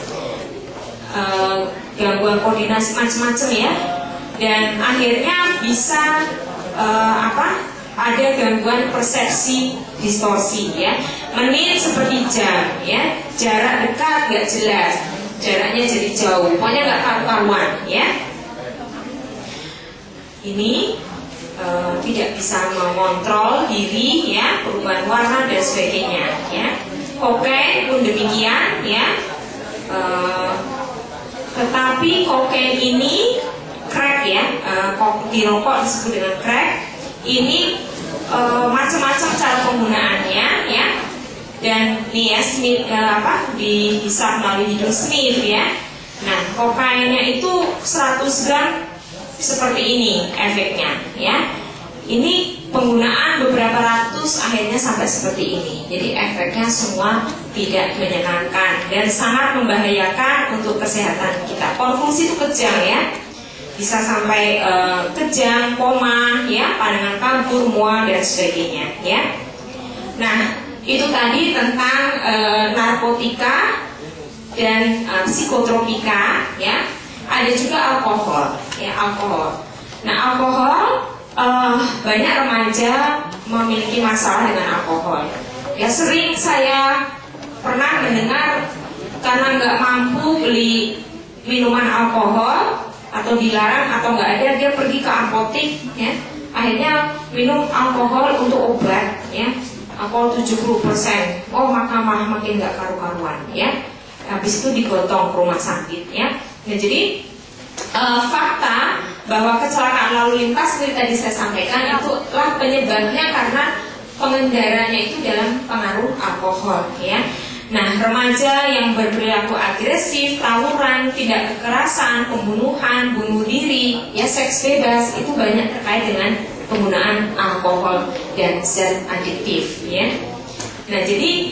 gangguan koordinasi macam-macam, ya, dan akhirnya bisa ada gangguan persepsi distorsi, ya. Menit seperti jam, ya, jarak dekat nggak jelas, jaraknya jadi jauh, pokoknya nggak karu-karuan, ya. Ini tidak bisa mengontrol diri, ya, perubahan warna dan sebagainya, ya. Kokain pun demikian, ya. Tetapi kokain ini crack, ya, di rokok disebut dengan crack. Ini macam-macam cara penggunaannya, ya. Dan nih, ya, Smith dihisap melalui hidung Smith, ya. Nah, kokainnya itu 100 gram seperti ini efeknya, ya. Ini penggunaan beberapa ratus akhirnya sampai seperti ini. Jadi efeknya semua tidak menyenangkan dan sangat membahayakan untuk kesehatan kita. Konvulsi itu kejang, ya, bisa sampai kejang, koma, ya, pandangan kabur, mual dan sebagainya, ya. Nah, itu tadi tentang narkotika dan psikotropika, ya. Ada juga alkohol, ya, alkohol. Nah, alkohol banyak remaja memiliki masalah dengan alkohol. Ya, sering saya pernah mendengar karena nggak mampu beli minuman alkohol atau dilarang atau nggak ada, dia pergi ke apotek, ya, akhirnya minum alkohol untuk obat, ya, alkohol 70%. Oh, maka malah makin nggak karu-karuan, ya. Habis itu digotong ke rumah sakit, ya. Nah, jadi fakta bahwa kecelakaan lalu lintas seperti tadi saya sampaikan itulah penyebabnya karena pengendaranya itu dalam pengaruh alkohol, ya. Nah, remaja yang berperilaku agresif, tawuran, tindak kekerasan, pembunuhan, bunuh diri, ya, seks bebas, itu banyak terkait dengan penggunaan alkohol dan zat adiktif, ya. Nah, jadi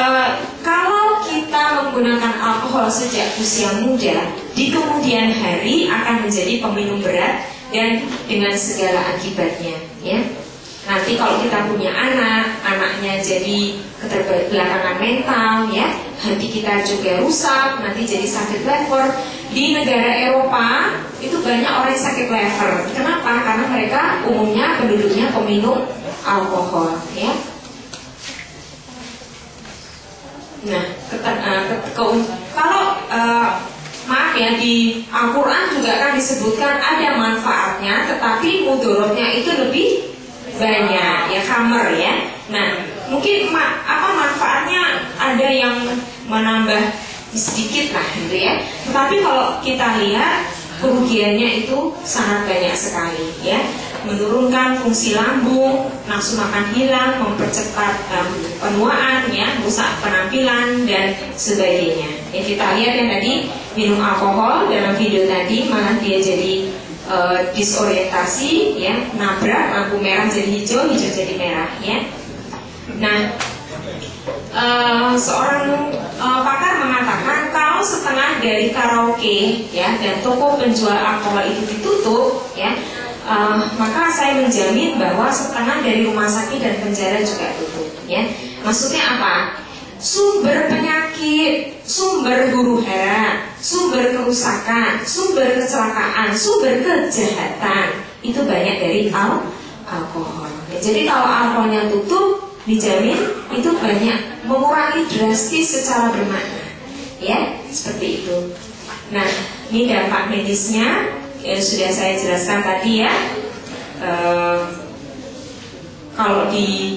kalau kita menggunakan alkohol sejak usia muda, di kemudian hari akan menjadi peminum berat dan dengan segala akibatnya, ya. Nanti kalau kita punya anak, anaknya jadi keterbelakangan mental, ya, hati kita juga rusak, nanti jadi sakit lever. Di negara Eropa itu banyak orang yang sakit lever. Kenapa? Karena mereka umumnya penduduknya peminum alkohol, ya. Nah, kalau maaf, ya, di Al-Quran juga kan disebutkan ada manfaatnya, tetapi mudorotnya itu lebih banyak, ya, khamer, ya. Nah, mungkin apa manfaatnya ada yang menambah sedikit lah, gitu, ya. Tetapi kalau kita lihat kerugiannya itu sangat banyak sekali, ya. Menurunkan fungsi lambung, nafsu makan hilang, mempercepat penuaan, ya, rusak penampilan dan sebagainya. Ya, kita lihat yang tadi minum alkohol dalam video tadi malah dia jadi disorientasi, ya, nabrak lampu merah jadi hijau, hijau jadi merah, ya. Nah, seorang pakar mengatakan kalau setengah dari karaoke, ya, dan toko penjual alkohol itu ditutup, ya, maka saya menjamin bahwa setengah dari rumah sakit dan penjara juga tutup, ya. Maksudnya apa? Sumber penyakit, sumber huru-hara, sumber kerusakan, sumber kecelakaan, sumber kejahatan itu banyak dari alkohol. Ya, jadi kalau alkoholnya tutup, dijamin itu banyak mengurangi drastis secara bermakna, ya, seperti itu. Nah, ini dampak medisnya. sudah saya jelaskan tadi ya. Kalau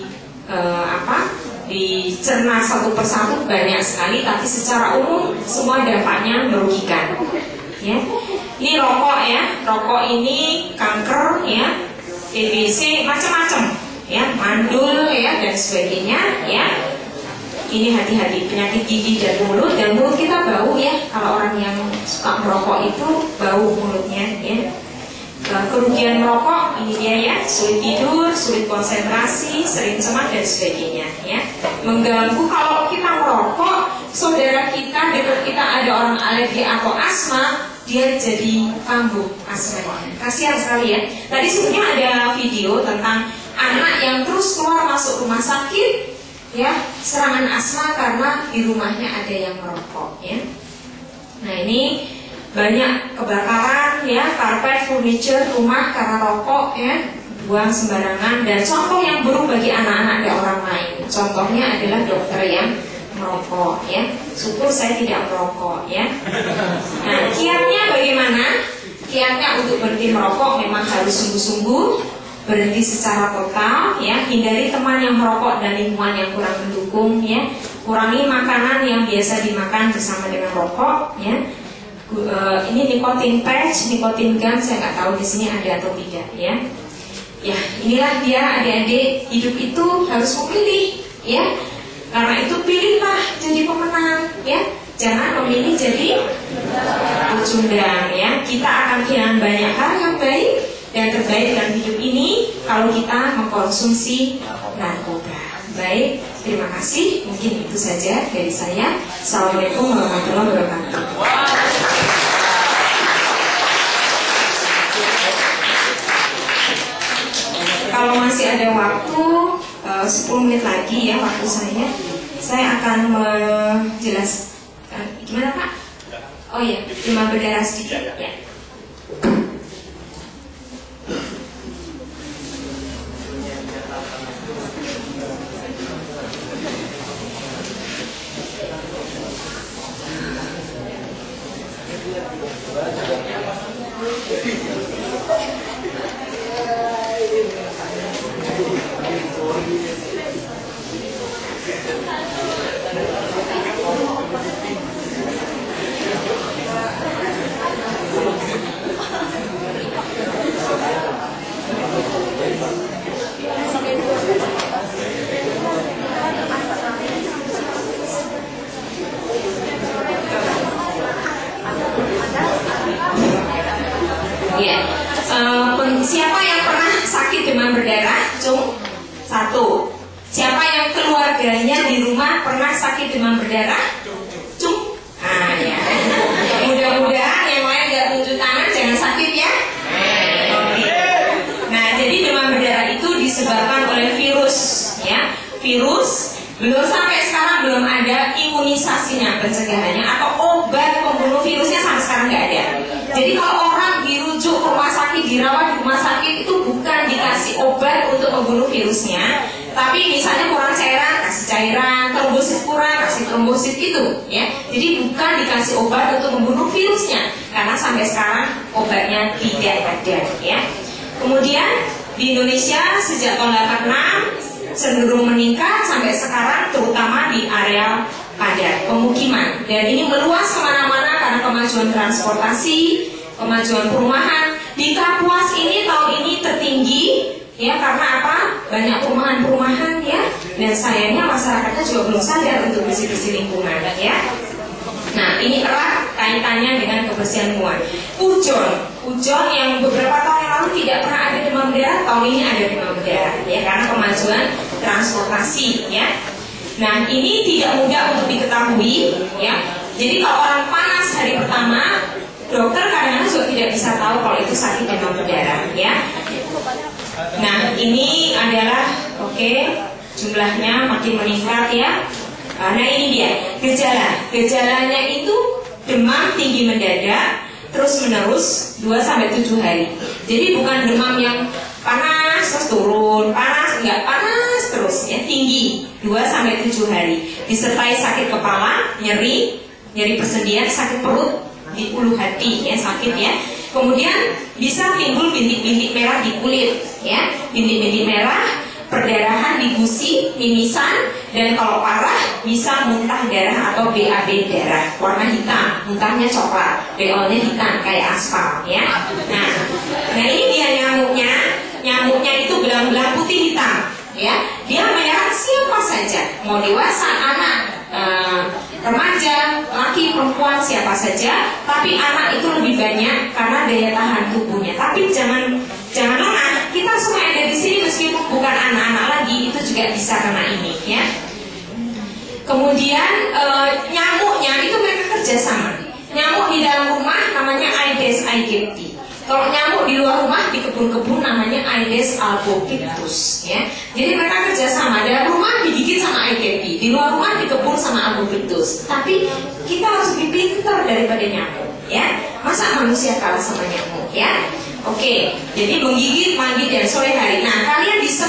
dicerna satu persatu banyak sekali, tapi secara umum semua dampaknya merugikan. Ya, ini rokok ya, rokok ini kanker ya, TBC macam-macam ya, mandul ya dan sebagainya ya. Ini hati-hati penyakit gigi dan mulut kita bau ya. Kalau orang yang suka merokok itu bau mulutnya ya. Kerugian merokok ini dia ya, sulit tidur, sulit konsentrasi, sering cemas dan sebagainya ya. Mengganggu kalau kita merokok, saudara kita dekat kita ada orang alergi atau asma, dia jadi kambuh asmanya. Kasihan sekali ya. Tadi sebenarnya ada video tentang anak yang terus keluar masuk rumah sakit ya, serangan asma karena di rumahnya ada yang merokok ya. Nah ini banyak kebakaran ya, karpet, furniture, rumah karena rokok ya, buang sembarangan. Dan contoh yang buruk bagi anak-anak dan orang lain, contohnya adalah dokter yang merokok ya. Syukur saya tidak merokok ya. Nah kiatnya bagaimana? Kiatnya untuk berhenti merokok memang harus sungguh-sungguh, berhenti secara total ya, hindari teman yang merokok dan lingkungan yang kurang mendukung ya, kurangi makanan yang biasa dimakan bersama dengan rokok ya. Ini nikotin patch, nikotin gum, saya nggak tahu di sini ada atau tidak ya. Ya inilah dia adik-adik, hidup itu harus memilih ya. Karena itu pilihlah jadi pemenang ya, jangan memilih jadi pecundang ya. Kita akan kehilangan banyak hal yang baik dan terbaik dalam hidup ini kalau kita mengkonsumsi narkoba. Baik, terima kasih. Mungkin itu saja dari saya. Assalamualaikum warahmatullahi wabarakatuh. Kalau masih ada waktu 10 menit lagi ya waktu saya akan menjelaskan. Gimana Pak? Oh iya, demam berdarah sedikit ya. Siapa yang pernah sakit demam berdarah? Cung? 1. Siapa yang keluarganya di rumah pernah sakit demam berdarah? Cung? Ah ya. Mudah-mudahan yang lain gak tunjuk tangan, jangan sakit ya. Oke. Nah jadi demam berdarah itu disebabkan oleh virus ya. Virus belum sampai sekarang belum ada imunisasinya, pencegahannya atau obat pembunuh virusnya sampai sekarang nggak ada. Jadi kalau orang dirujuk ke rumah sakit, dirawat di rumah sakit itu bukan dikasih obat untuk membunuh virusnya, tapi misalnya kurang cairan, kasih cairan, trombosit kurang, kasih trombosit itu ya. Jadi bukan dikasih obat untuk membunuh virusnya, karena sampai sekarang obatnya tidak ada ya. Kemudian di Indonesia sejak tahun 86 cenderung meningkat sampai sekarang, terutama di area padat pemukiman, dan ini meluas kemana-mana karena kemajuan transportasi, kemajuan perumahan. Di Kapuas ini tahun ini tertinggi ya, karena apa? Banyak perumahan-perumahan ya, dan sayangnya masyarakatnya juga belum sadar untuk bersih-bersih lingkungan ya. Nah ini erat kaitannya dengan kebersihan lingkungan. Pujon yang beberapa tahun yang lalu tidak pernah ada demam berdarah, tahun ini ada demam berdarah ya, karena kemajuan transportasi ya. Nah ini tidak mudah untuk diketahui ya. Jadi kalau orang panas hari pertama, dokter kadang-kadang juga tidak bisa tahu kalau itu sakit demam berdarah ya. Nah ini adalah jumlahnya makin meningkat ya. Nah ini dia gejalanya itu demam tinggi mendadak terus menerus 2-7 hari. Jadi bukan demam yang panas terus turun, panas enggak, panas terus ya, tinggi 2-7 hari, disertai sakit kepala, nyeri persendian, sakit perut, di ulu hati ya, sakit ya. Kemudian bisa timbul bintik-bintik merah di kulit, ya, bintik-bintik merah, perdarahan di gusi, mimisan, dan kalau parah bisa muntah darah atau BAB darah, warna hitam, muntahnya coklat, BO-nya hitam kayak aspal, ya. Nah ini dia nyamuknya. Nyamuknya itu belang-belang putih hitam, ya. Dia menyerang siapa saja, mau dewasa, anak, remaja, laki, perempuan, siapa saja. Tapi anak itu lebih banyak karena daya tahan tubuhnya. Tapi jangan lengah, kita semua ada di sini meskipun bukan anak-anak lagi itu juga bisa kena ini, ya. Kemudian nyamuknya itu mereka kerjasama. Nyamuk di dalam rumah namanya Aedes aegypti. Kalau nyamuk di luar rumah di kebun-kebun namanya Aedes albopictus, ya. Jadi mereka kerjasama. Dalam rumah digigit sama aegypti, di luar rumah di kebun sama albopictus. Tapi kita harus lebih pintar daripada nyamuk, ya. Masa manusia kalah sama nyamuk, ya? Oke, jadi menggigit pagi dan sore hari. Nah, kalian di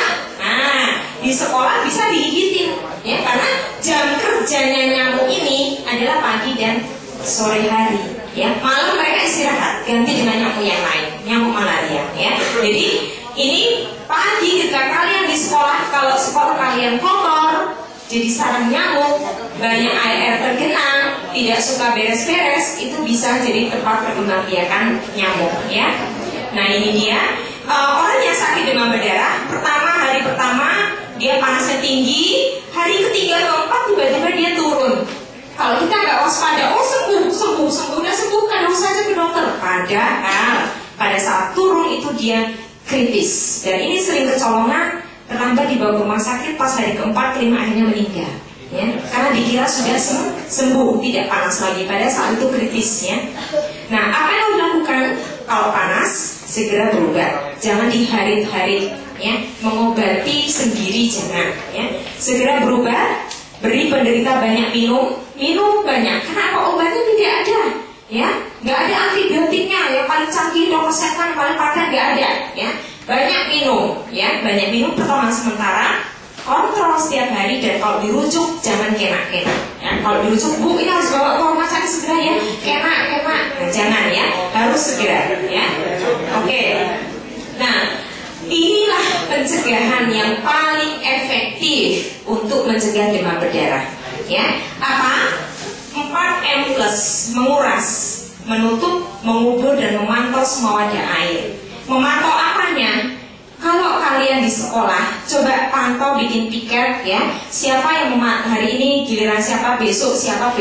sekolah bisa digigitin, ya, karena jam kerjanya nyamuk ini adalah pagi dan sore hari, ya. Malam mereka istirahat, ganti dengan nyamuk yang lain, nyamuk malaria, ya. Jadi ini pagi ketika kalian di sekolah, kalau sekolah kalian kotor, jadi sarang nyamuk, banyak air tergenang, tidak suka beres-beres, itu bisa jadi tempat perkembangbiakan nyamuk, ya. Nah ini dia orang yang sakit demam berdarah. Hari pertama dia panasnya tinggi, hari ketiga keempat tiba-tiba dia turun. Kalau kita nggak waspada, oh sembuh, udah sembuh, kan harus saja ke dokter. Padahal pada saat turun itu dia kritis, dan ini sering kecolongan, terlambat dibawa ke rumah sakit, pas hari keempat kelima akhirnya meninggal, ya, karena dikira sudah sembuh, tidak panas lagi. Pada saat itu kritis, ya. Nah, apa yang harus dilakukan kalau panas? Segera berobat, jangan diharit-harit, ya. Mengobati sendiri jangan, ya. Segera berobat, beri penderita banyak minum banyak. Kenapa? Obatnya tidak ada, ya. Nggak ada antibiotiknya, yang paling canggih dokter setan paling paten nggak ada, ya. Banyak minum, ya. Banyak minum pertolongan sementara. Kontrol setiap hari, dan kalau dirujuk jangan kena-kena, ya. Kalau dirujuk, Bu, ini harus bawa ke rumah sakit segera, ya. Kena, nah, jangan, ya. Harus segera, ya. Oke. Nah, inilah pencegahan yang paling efektif untuk mencegah demam berdarah, ya. Apa? 4M+, menguras, menutup, mengubur, dan memantau semua wadah air. Memantau apanya? Kalau kalian di sekolah, coba pantau, bikin piket, ya. Siapa yang hari ini giliran siapa, besok siapa,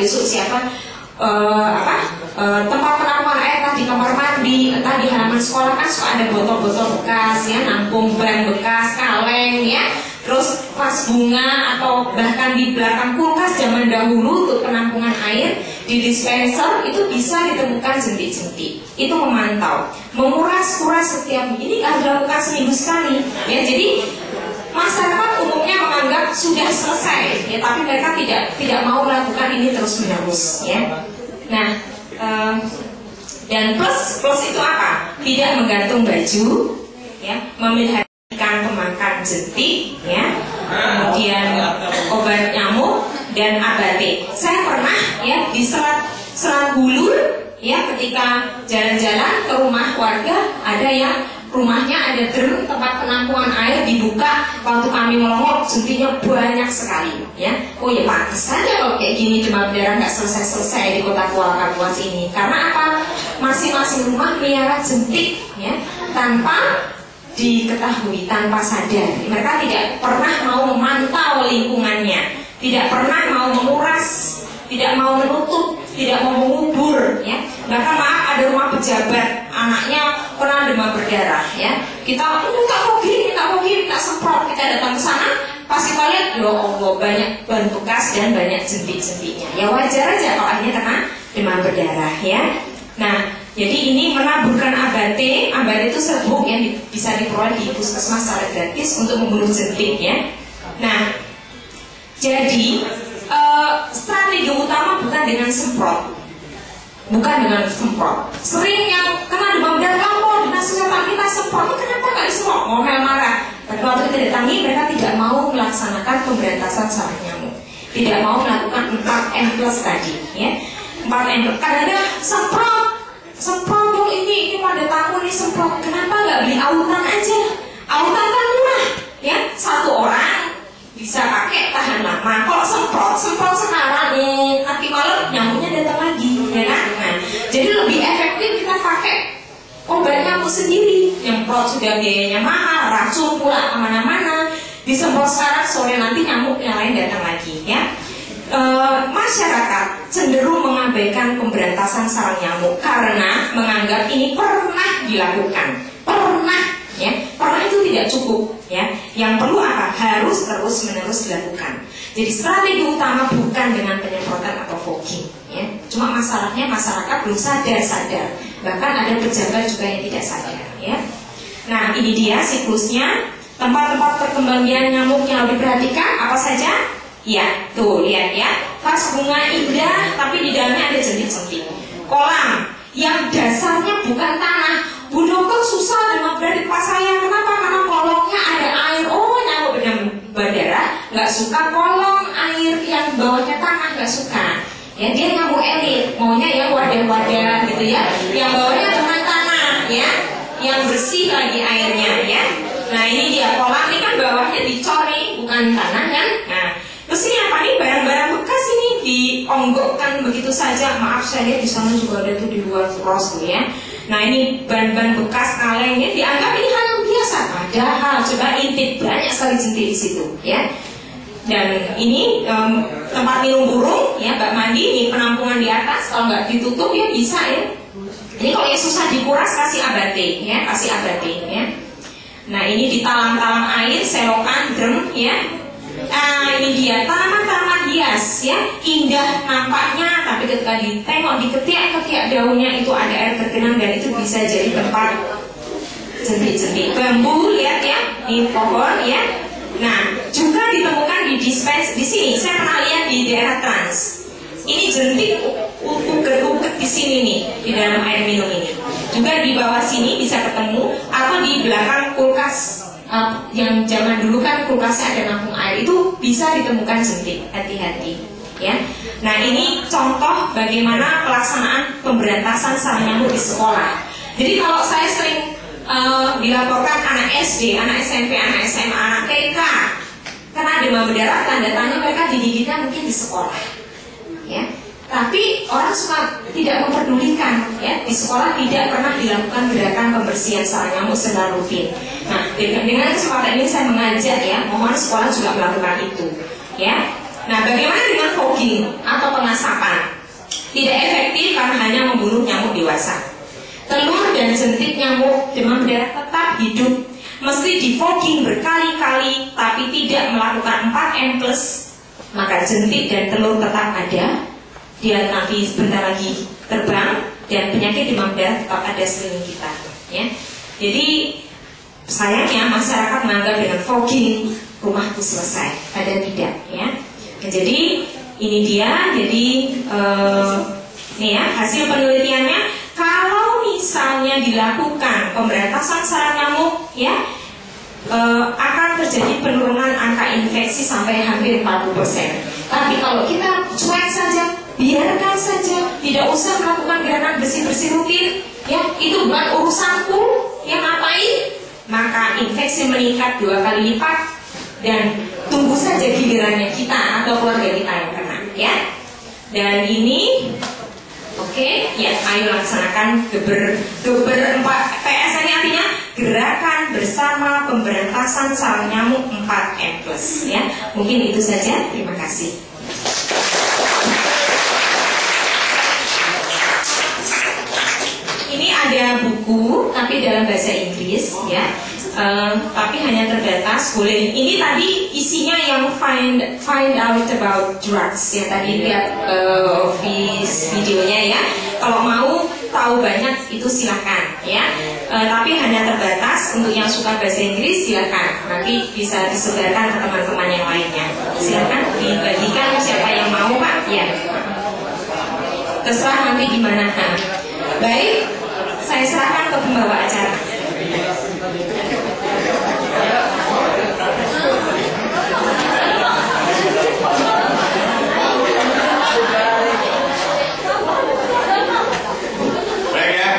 tempat penampungan air, entah di kamar mandi, entah di halaman sekolah, kan suka ada botol-botol bekas, ya, nampung ban bekas, kaleng, ya. Terus vas bunga atau bahkan di belakang kulkas zaman dahulu untuk penampungan air, di dispenser itu bisa ditemukan jentik-jentik. Itu memantau, menguras-kuras setiap ini harus dilakukan seminggu sekali, ya. Jadi masyarakat umumnya menganggap sudah selesai, ya, tapi mereka tidak mau melakukan ini terus-menerus, ya. Nah, dan plus itu apa? Tidak menggantung baju, ya, memelihara pemakan jentik, ya, kemudian obat nyamuk dan abate. Saya pernah, ya, di Selat Bulur, ya, ketika jalan-jalan ke rumah warga, ada yang rumahnya ada drum tempat penampungan air dibuka, waktu kami melongok jentiknya banyak sekali, ya. Oh ya, pantas saja kalau kayak gini demam berdarah nggak selesai-selesai di kota Kuala Kapuas ini. Karena apa? Masing-masing rumah melihara jentik, ya, tanpa diketahui, tanpa sadar. Mereka tidak pernah mau memantau lingkungannya, tidak pernah mau menguras, tidak mau menutup, tidak mau mengubur, ya. Bahkan maaf, ada rumah pejabat, anaknya pernah demam berdarah, ya. Kita tak mau gini, tak semprot. Kita datang ke sana, pas kita lihat, ya Allah, banyak ban bekas dan banyak jentik-jentiknya. Ya wajar aja kalau akhirnya kena demam berdarah, ya. Nah, jadi ini menaburkan abate itu serbuk yang bisa diperoleh di puskesmas secara gratis untuk membunuh jentik, ya. Nah, jadi strategi utama bukan dengan semprot, Sering yang kena demam berdarah lapor dinas kesehatan kita semprot, kenapa nggak disemprot? Ngomel marah. Tapi waktu kita datangi, mereka tidak mau melaksanakan pemberantasan sarang nyamuk, tidak mau melakukan 4M+ tadi, ya. 4M, kadang-kadang semprot semprot dong ini pada tamu ini semprot. Kenapa nggak beli autan aja? Autan kan murah, ya, satu orang bisa pakai tahan lama. Kalau semprot sekarang, nanti malam nyamuknya datang lagi, ya kan? Nah, jadi lebih efektif kita pakai obat nyamuk sendiri. Nyemprot sudah biayanya mahal, racun pula kemana-mana. Disemprot sekarang, sore nanti nyamuk yang lain datang lagi, ya. Masyarakat cenderung mengabaikan pemberantasan sarang nyamuk karena menganggap ini pernah dilakukan, pernah itu tidak cukup, ya. Yang perlu apa? Harus terus-menerus dilakukan. Jadi strategi utama bukan dengan penyemprotan atau fogging, ya. Cuma masalahnya masyarakat belum sadar, bahkan ada pejabat juga yang tidak sadar, ya. Nah, ini dia siklusnya. Tempat-tempat perkembangan nyamuk yang harus diperhatikan apa saja? Ya, tuh lihat ya, vas bunga indah tapi di dalamnya ada jentik-jentik. Kolam yang dasarnya bukan tanah. Bu dokter susah dengan berada di tempat saya. Kenapa? Karena kolongnya ada air. Oh, nyamuk bandara nggak suka kolong air yang bawahnya tanah, nggak suka. Ya, dia nyamuk elit, maunya yang wadah-wadah gitu ya, yang bawahnya bukan tanah, ya, yang bersih lagi airnya, ya. Nah, ini dia kolam ini kan bawahnya dicori, bukan tanah kan? Nah, terus ini apa nih, barang-barang bekas ini dionggokkan begitu saja. Maaf, saya lihat di sana juga ada tuh di luar cross tuh, ya. Nah, ini ban-ban bekas kalengnya dianggap ini hal yang biasa. Padahal coba intip, banyak sekali jentik di situ, ya. Dan ini tempat minum burung, ya, bak mandi, ini penampungan di atas. Kalau nggak ditutup ya bisa, ya. Ini kalau yang susah dikuras kasih abate, ya, kasih abate, ya. Nah, ini di talang-talang air, selokan, drum, ya. Nah, ini dia tanaman-tanaman hias, ya, indah nampaknya, tapi ketika ditengok di ketiak-ketiak daunnya itu ada air tergenang dan itu bisa jadi tempat jentik-jentik. Bambu, lihat ya, di pohon, ya. Nah, juga ditemukan di sini. Saya pernah lihat di daerah Trans. Ini jentik uget-uget di sini nih, di dalam air minum ini. Juga di bawah sini bisa ketemu, atau di belakang kulkas. Yang zaman dulu kan kulkasnya ada nampung air, itu bisa ditemukan jentik. Hati-hati, ya. Nah, ini contoh bagaimana pelaksanaan pemberantasan sarang nyamuk di sekolah. Jadi kalau saya sering dilaporkan anak SD, anak SMP, anak SMA, anak TK karena demam berdarah, tanda tanya mereka digigitnya mungkin di sekolah, ya. Tapi orang suka tidak memperdulikan, ya. Di sekolah tidak pernah dilakukan gerakan pembersihan sarang nyamuk secara rutin. Nah, dengan kesempatan ini saya mengajak, ya, mohon sekolah juga melakukan itu, ya. Nah, bagaimana dengan fogging atau pengasapan? Tidak efektif karena hanya membunuh nyamuk dewasa. Telur dan jentik nyamuk demam berdarah tetap hidup. Mesti di fogging berkali-kali, tapi tidak melakukan 4M+, maka jentik dan telur tetap ada. Dia nanti sebentar lagi terbang dan penyakit demam berdarah tetap ada sekeliling kita, ya. Jadi sayangnya masyarakat menganggap dengan fogging rumahku selesai, padahal tidak, ya. Nah, jadi ini dia, jadi nih ya hasil penelitiannya. Kalau misalnya dilakukan pemberantasan sarang nyamuk, ya, akan terjadi penurunan angka infeksi sampai hampir 40%. Tapi kalau kita cuek saja, biarkan saja, tidak usah melakukan gerakan bersih-bersih rutin, ya, itu bukan urusanku, yang ngapain, maka infeksi meningkat 2 kali lipat dan tunggu saja gilirannya kita atau keluarga kita yang kena, ya. Dan ini oke, ya, ayo laksanakan geber 4 PS ini artinya gerakan bersama pemberantasan sarang nyamuk 4M+, ya. Mungkin itu saja, terima kasih. Ini ada buku tapi dalam bahasa Inggris, ya. Tapi hanya terbatas. Boleh. Ini tadi isinya yang find out about drugs, ya, tadi lihat videonya, ya. Kalau mau tahu banyak itu silakan, ya. Tapi hanya terbatas. Untuk yang suka bahasa Inggris silakan. Nanti bisa disebarkan ke teman-teman yang lainnya. Silakan dibagikan siapa yang mau, Pak. Ya. Terserah nanti gimana. Nah, baik, saya serahkan ke pembawa acara. Baik, ya,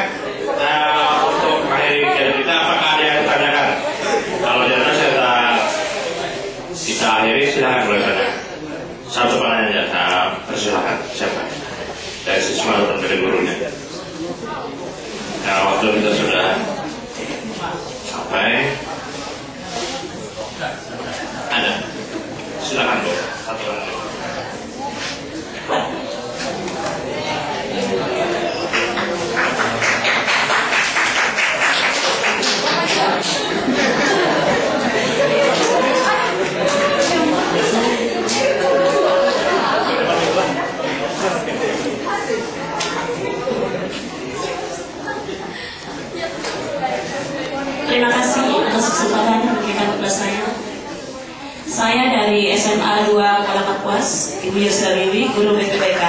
Terima kasih atas kesempatan yang diberikan kepada saya. Saya dari SMA 2 Kalakapuas, Ibu Yusra Wiwi, Guru BPK.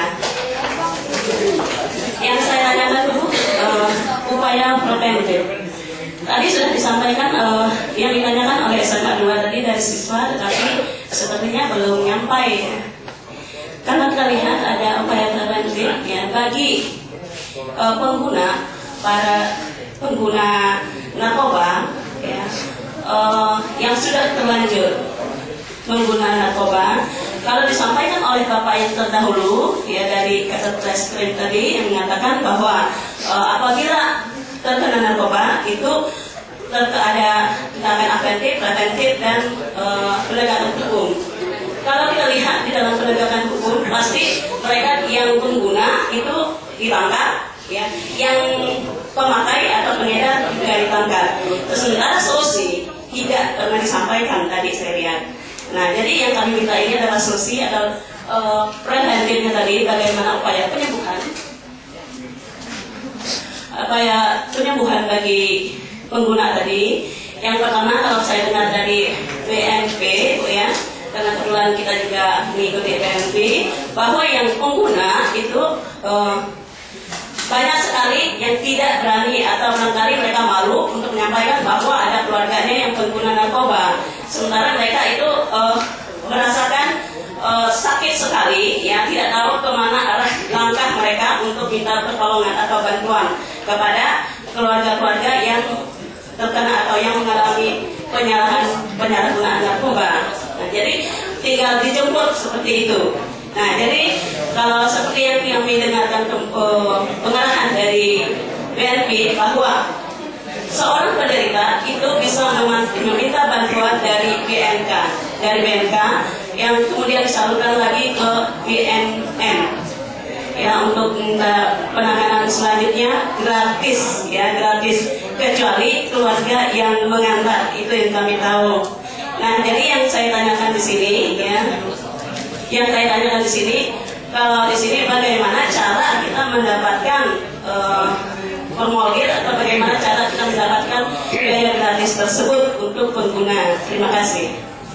Yang saya tanyakan dulu, upaya preventif. Tadi sudah disampaikan yang ditanyakan oleh SMA 2 tadi dari siswa, tetapi sepertinya belum nyampai. Karena kita lihat ada upaya preventif ya, bagi para pengguna narkoba ya, yang sudah terlanjur menggunakan narkoba. Kalau disampaikan oleh Bapak yang terdahulu ya dari Kasatreskrim tadi yang mengatakan bahwa apabila terkena narkoba itu ada tindakan preventif dan penegakan hukum. Kalau kita lihat di dalam penegakan hukum, pasti mereka yang pengguna itu ditangkap, ya, yang pemakai atau pengedar juga ditangkap. Sementara solusi tidak pernah disampaikan tadi saya lihat. Nah, jadi yang kami minta ini adalah solusi atau preventifnya tadi, bagaimana upaya penyembuhan bagi pengguna tadi. Yang pertama, kalau saya dengar dari BNP, ya, karena kebetulan kita juga mengikuti BNP, bahwa yang pengguna itu banyak sekali yang tidak berani atau barangkali mereka malu untuk menyampaikan bahwa ada keluarganya yang pengguna narkoba. Sementara mereka itu merasakan sakit sekali, ya, tidak tahu kemana arah langkah mereka untuk minta pertolongan atau bantuan kepada keluarga-keluarga yang terkena atau yang mengalami penyalahgunaan narkoba. Nah, jadi tinggal dijemput seperti itu. Nah, jadi kalau seperti yang kami dengarkan pengarahan dari BNP bahwa seorang penderita itu bisa meminta bantuan dari BNK, yang kemudian disalurkan lagi ke BNN, ya, untuk penanganan selanjutnya gratis, ya, gratis kecuali keluarga yang mengantar, itu yang kami tahu. Nah, jadi yang saya tanyakan di sini, ya. Kalau di sini bagaimana cara kita mendapatkan formulir atau bagaimana cara kita mendapatkan biaya gratis tersebut untuk pengguna. Terima kasih.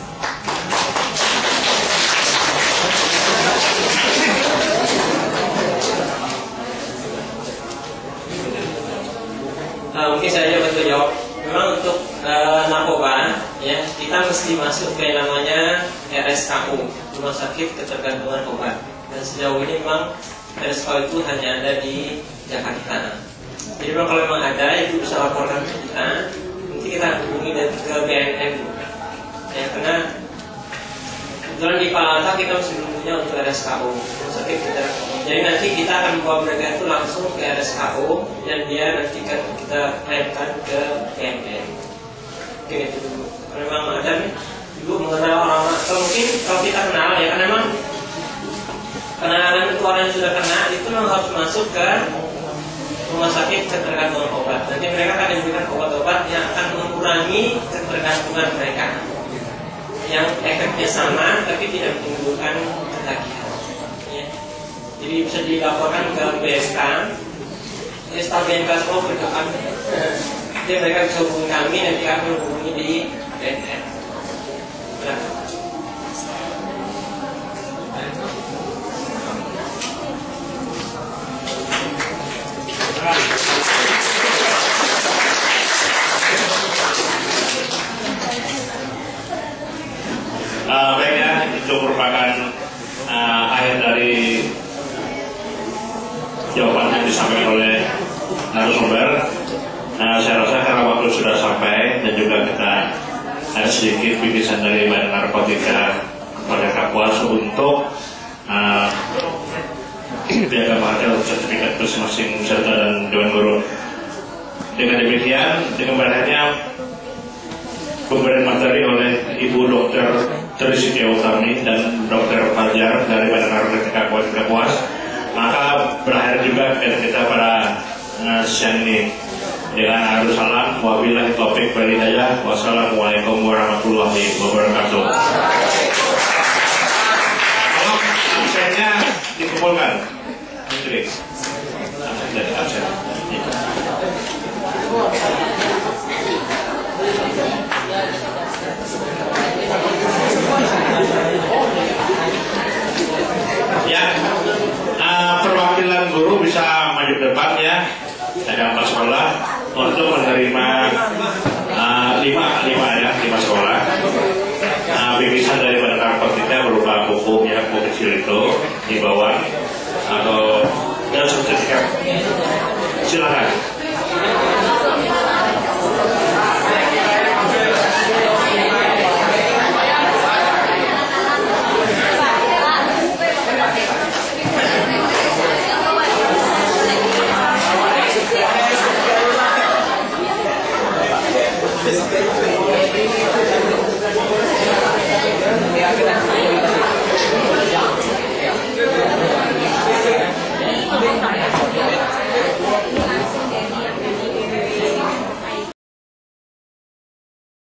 Mungkin saya bantu jawab. Memang untuk narkoba, ya, kita mesti masuk ke namanya RSKU, Rumah Sakit Ketergantungan Obat. Dan sejauh ini memang RSKU itu hanya ada di Jakarta. Jadi memang kalau memang ada, itu bisa laporkan ke kita. Nanti kita hubungi dan ke BNN, ya, karena kebetulan di Palata kita masih belum punya untuk RSKU, Rumah Sakit Ketergantungan. Jadi nanti kita akan bawa mereka itu langsung ke RSKU dan dia nanti kita kirimkan ke BNN. Mungkin itu dulu. Kalau memang ada nih, dulu mengenal orang, atau mungkin kalau kita kenal, ya, karena memang kenalan itu orang yang sudah kena itu memang harus masuk ke Rumah Sakit Ketergantungan Obat. Nanti mereka akan diberikan obat-obat yang akan mengurangi ketergantungan mereka, yang efeknya sama tapi tidak menimbulkan ketagihan, ya. Jadi bisa dilaporkan ke BSK, jadi staf BNK semua berdekat. Jadi mereka bisa hubungi kami, nanti kami hubungi di BNN. Baiknya, itu merupakan akhir dari jawaban yang disampaikan oleh narasumber. Saya rasa karena waktu sudah sampai dan juga kita ada sedikit bikisan dari Badan Narkotika pada Kapuas untuk piagam hasil sertifikat masing-masing peserta dan Dewan Guru. Dengan demikian, dengan berakhirnya pemberian materi oleh Ibu Dr. Trisitya Utami dan Dr. Fajar dari Badan Narkotika Kapuas, maka berakhir juga kita pada siang ini. Dengan akhir salam, wabillahi taufiq wal hidayah, wassalamualaikum warahmatullahi wabarakatuh. Tolong absennya dikumpulkan. Menteri. Absen dari absen. ya, ada 4 sekolah untuk menerima 5 sekolah. Bingkisan daripada narkotika berupa buku ya, buku kecil itu dibawa atau dan sertifikat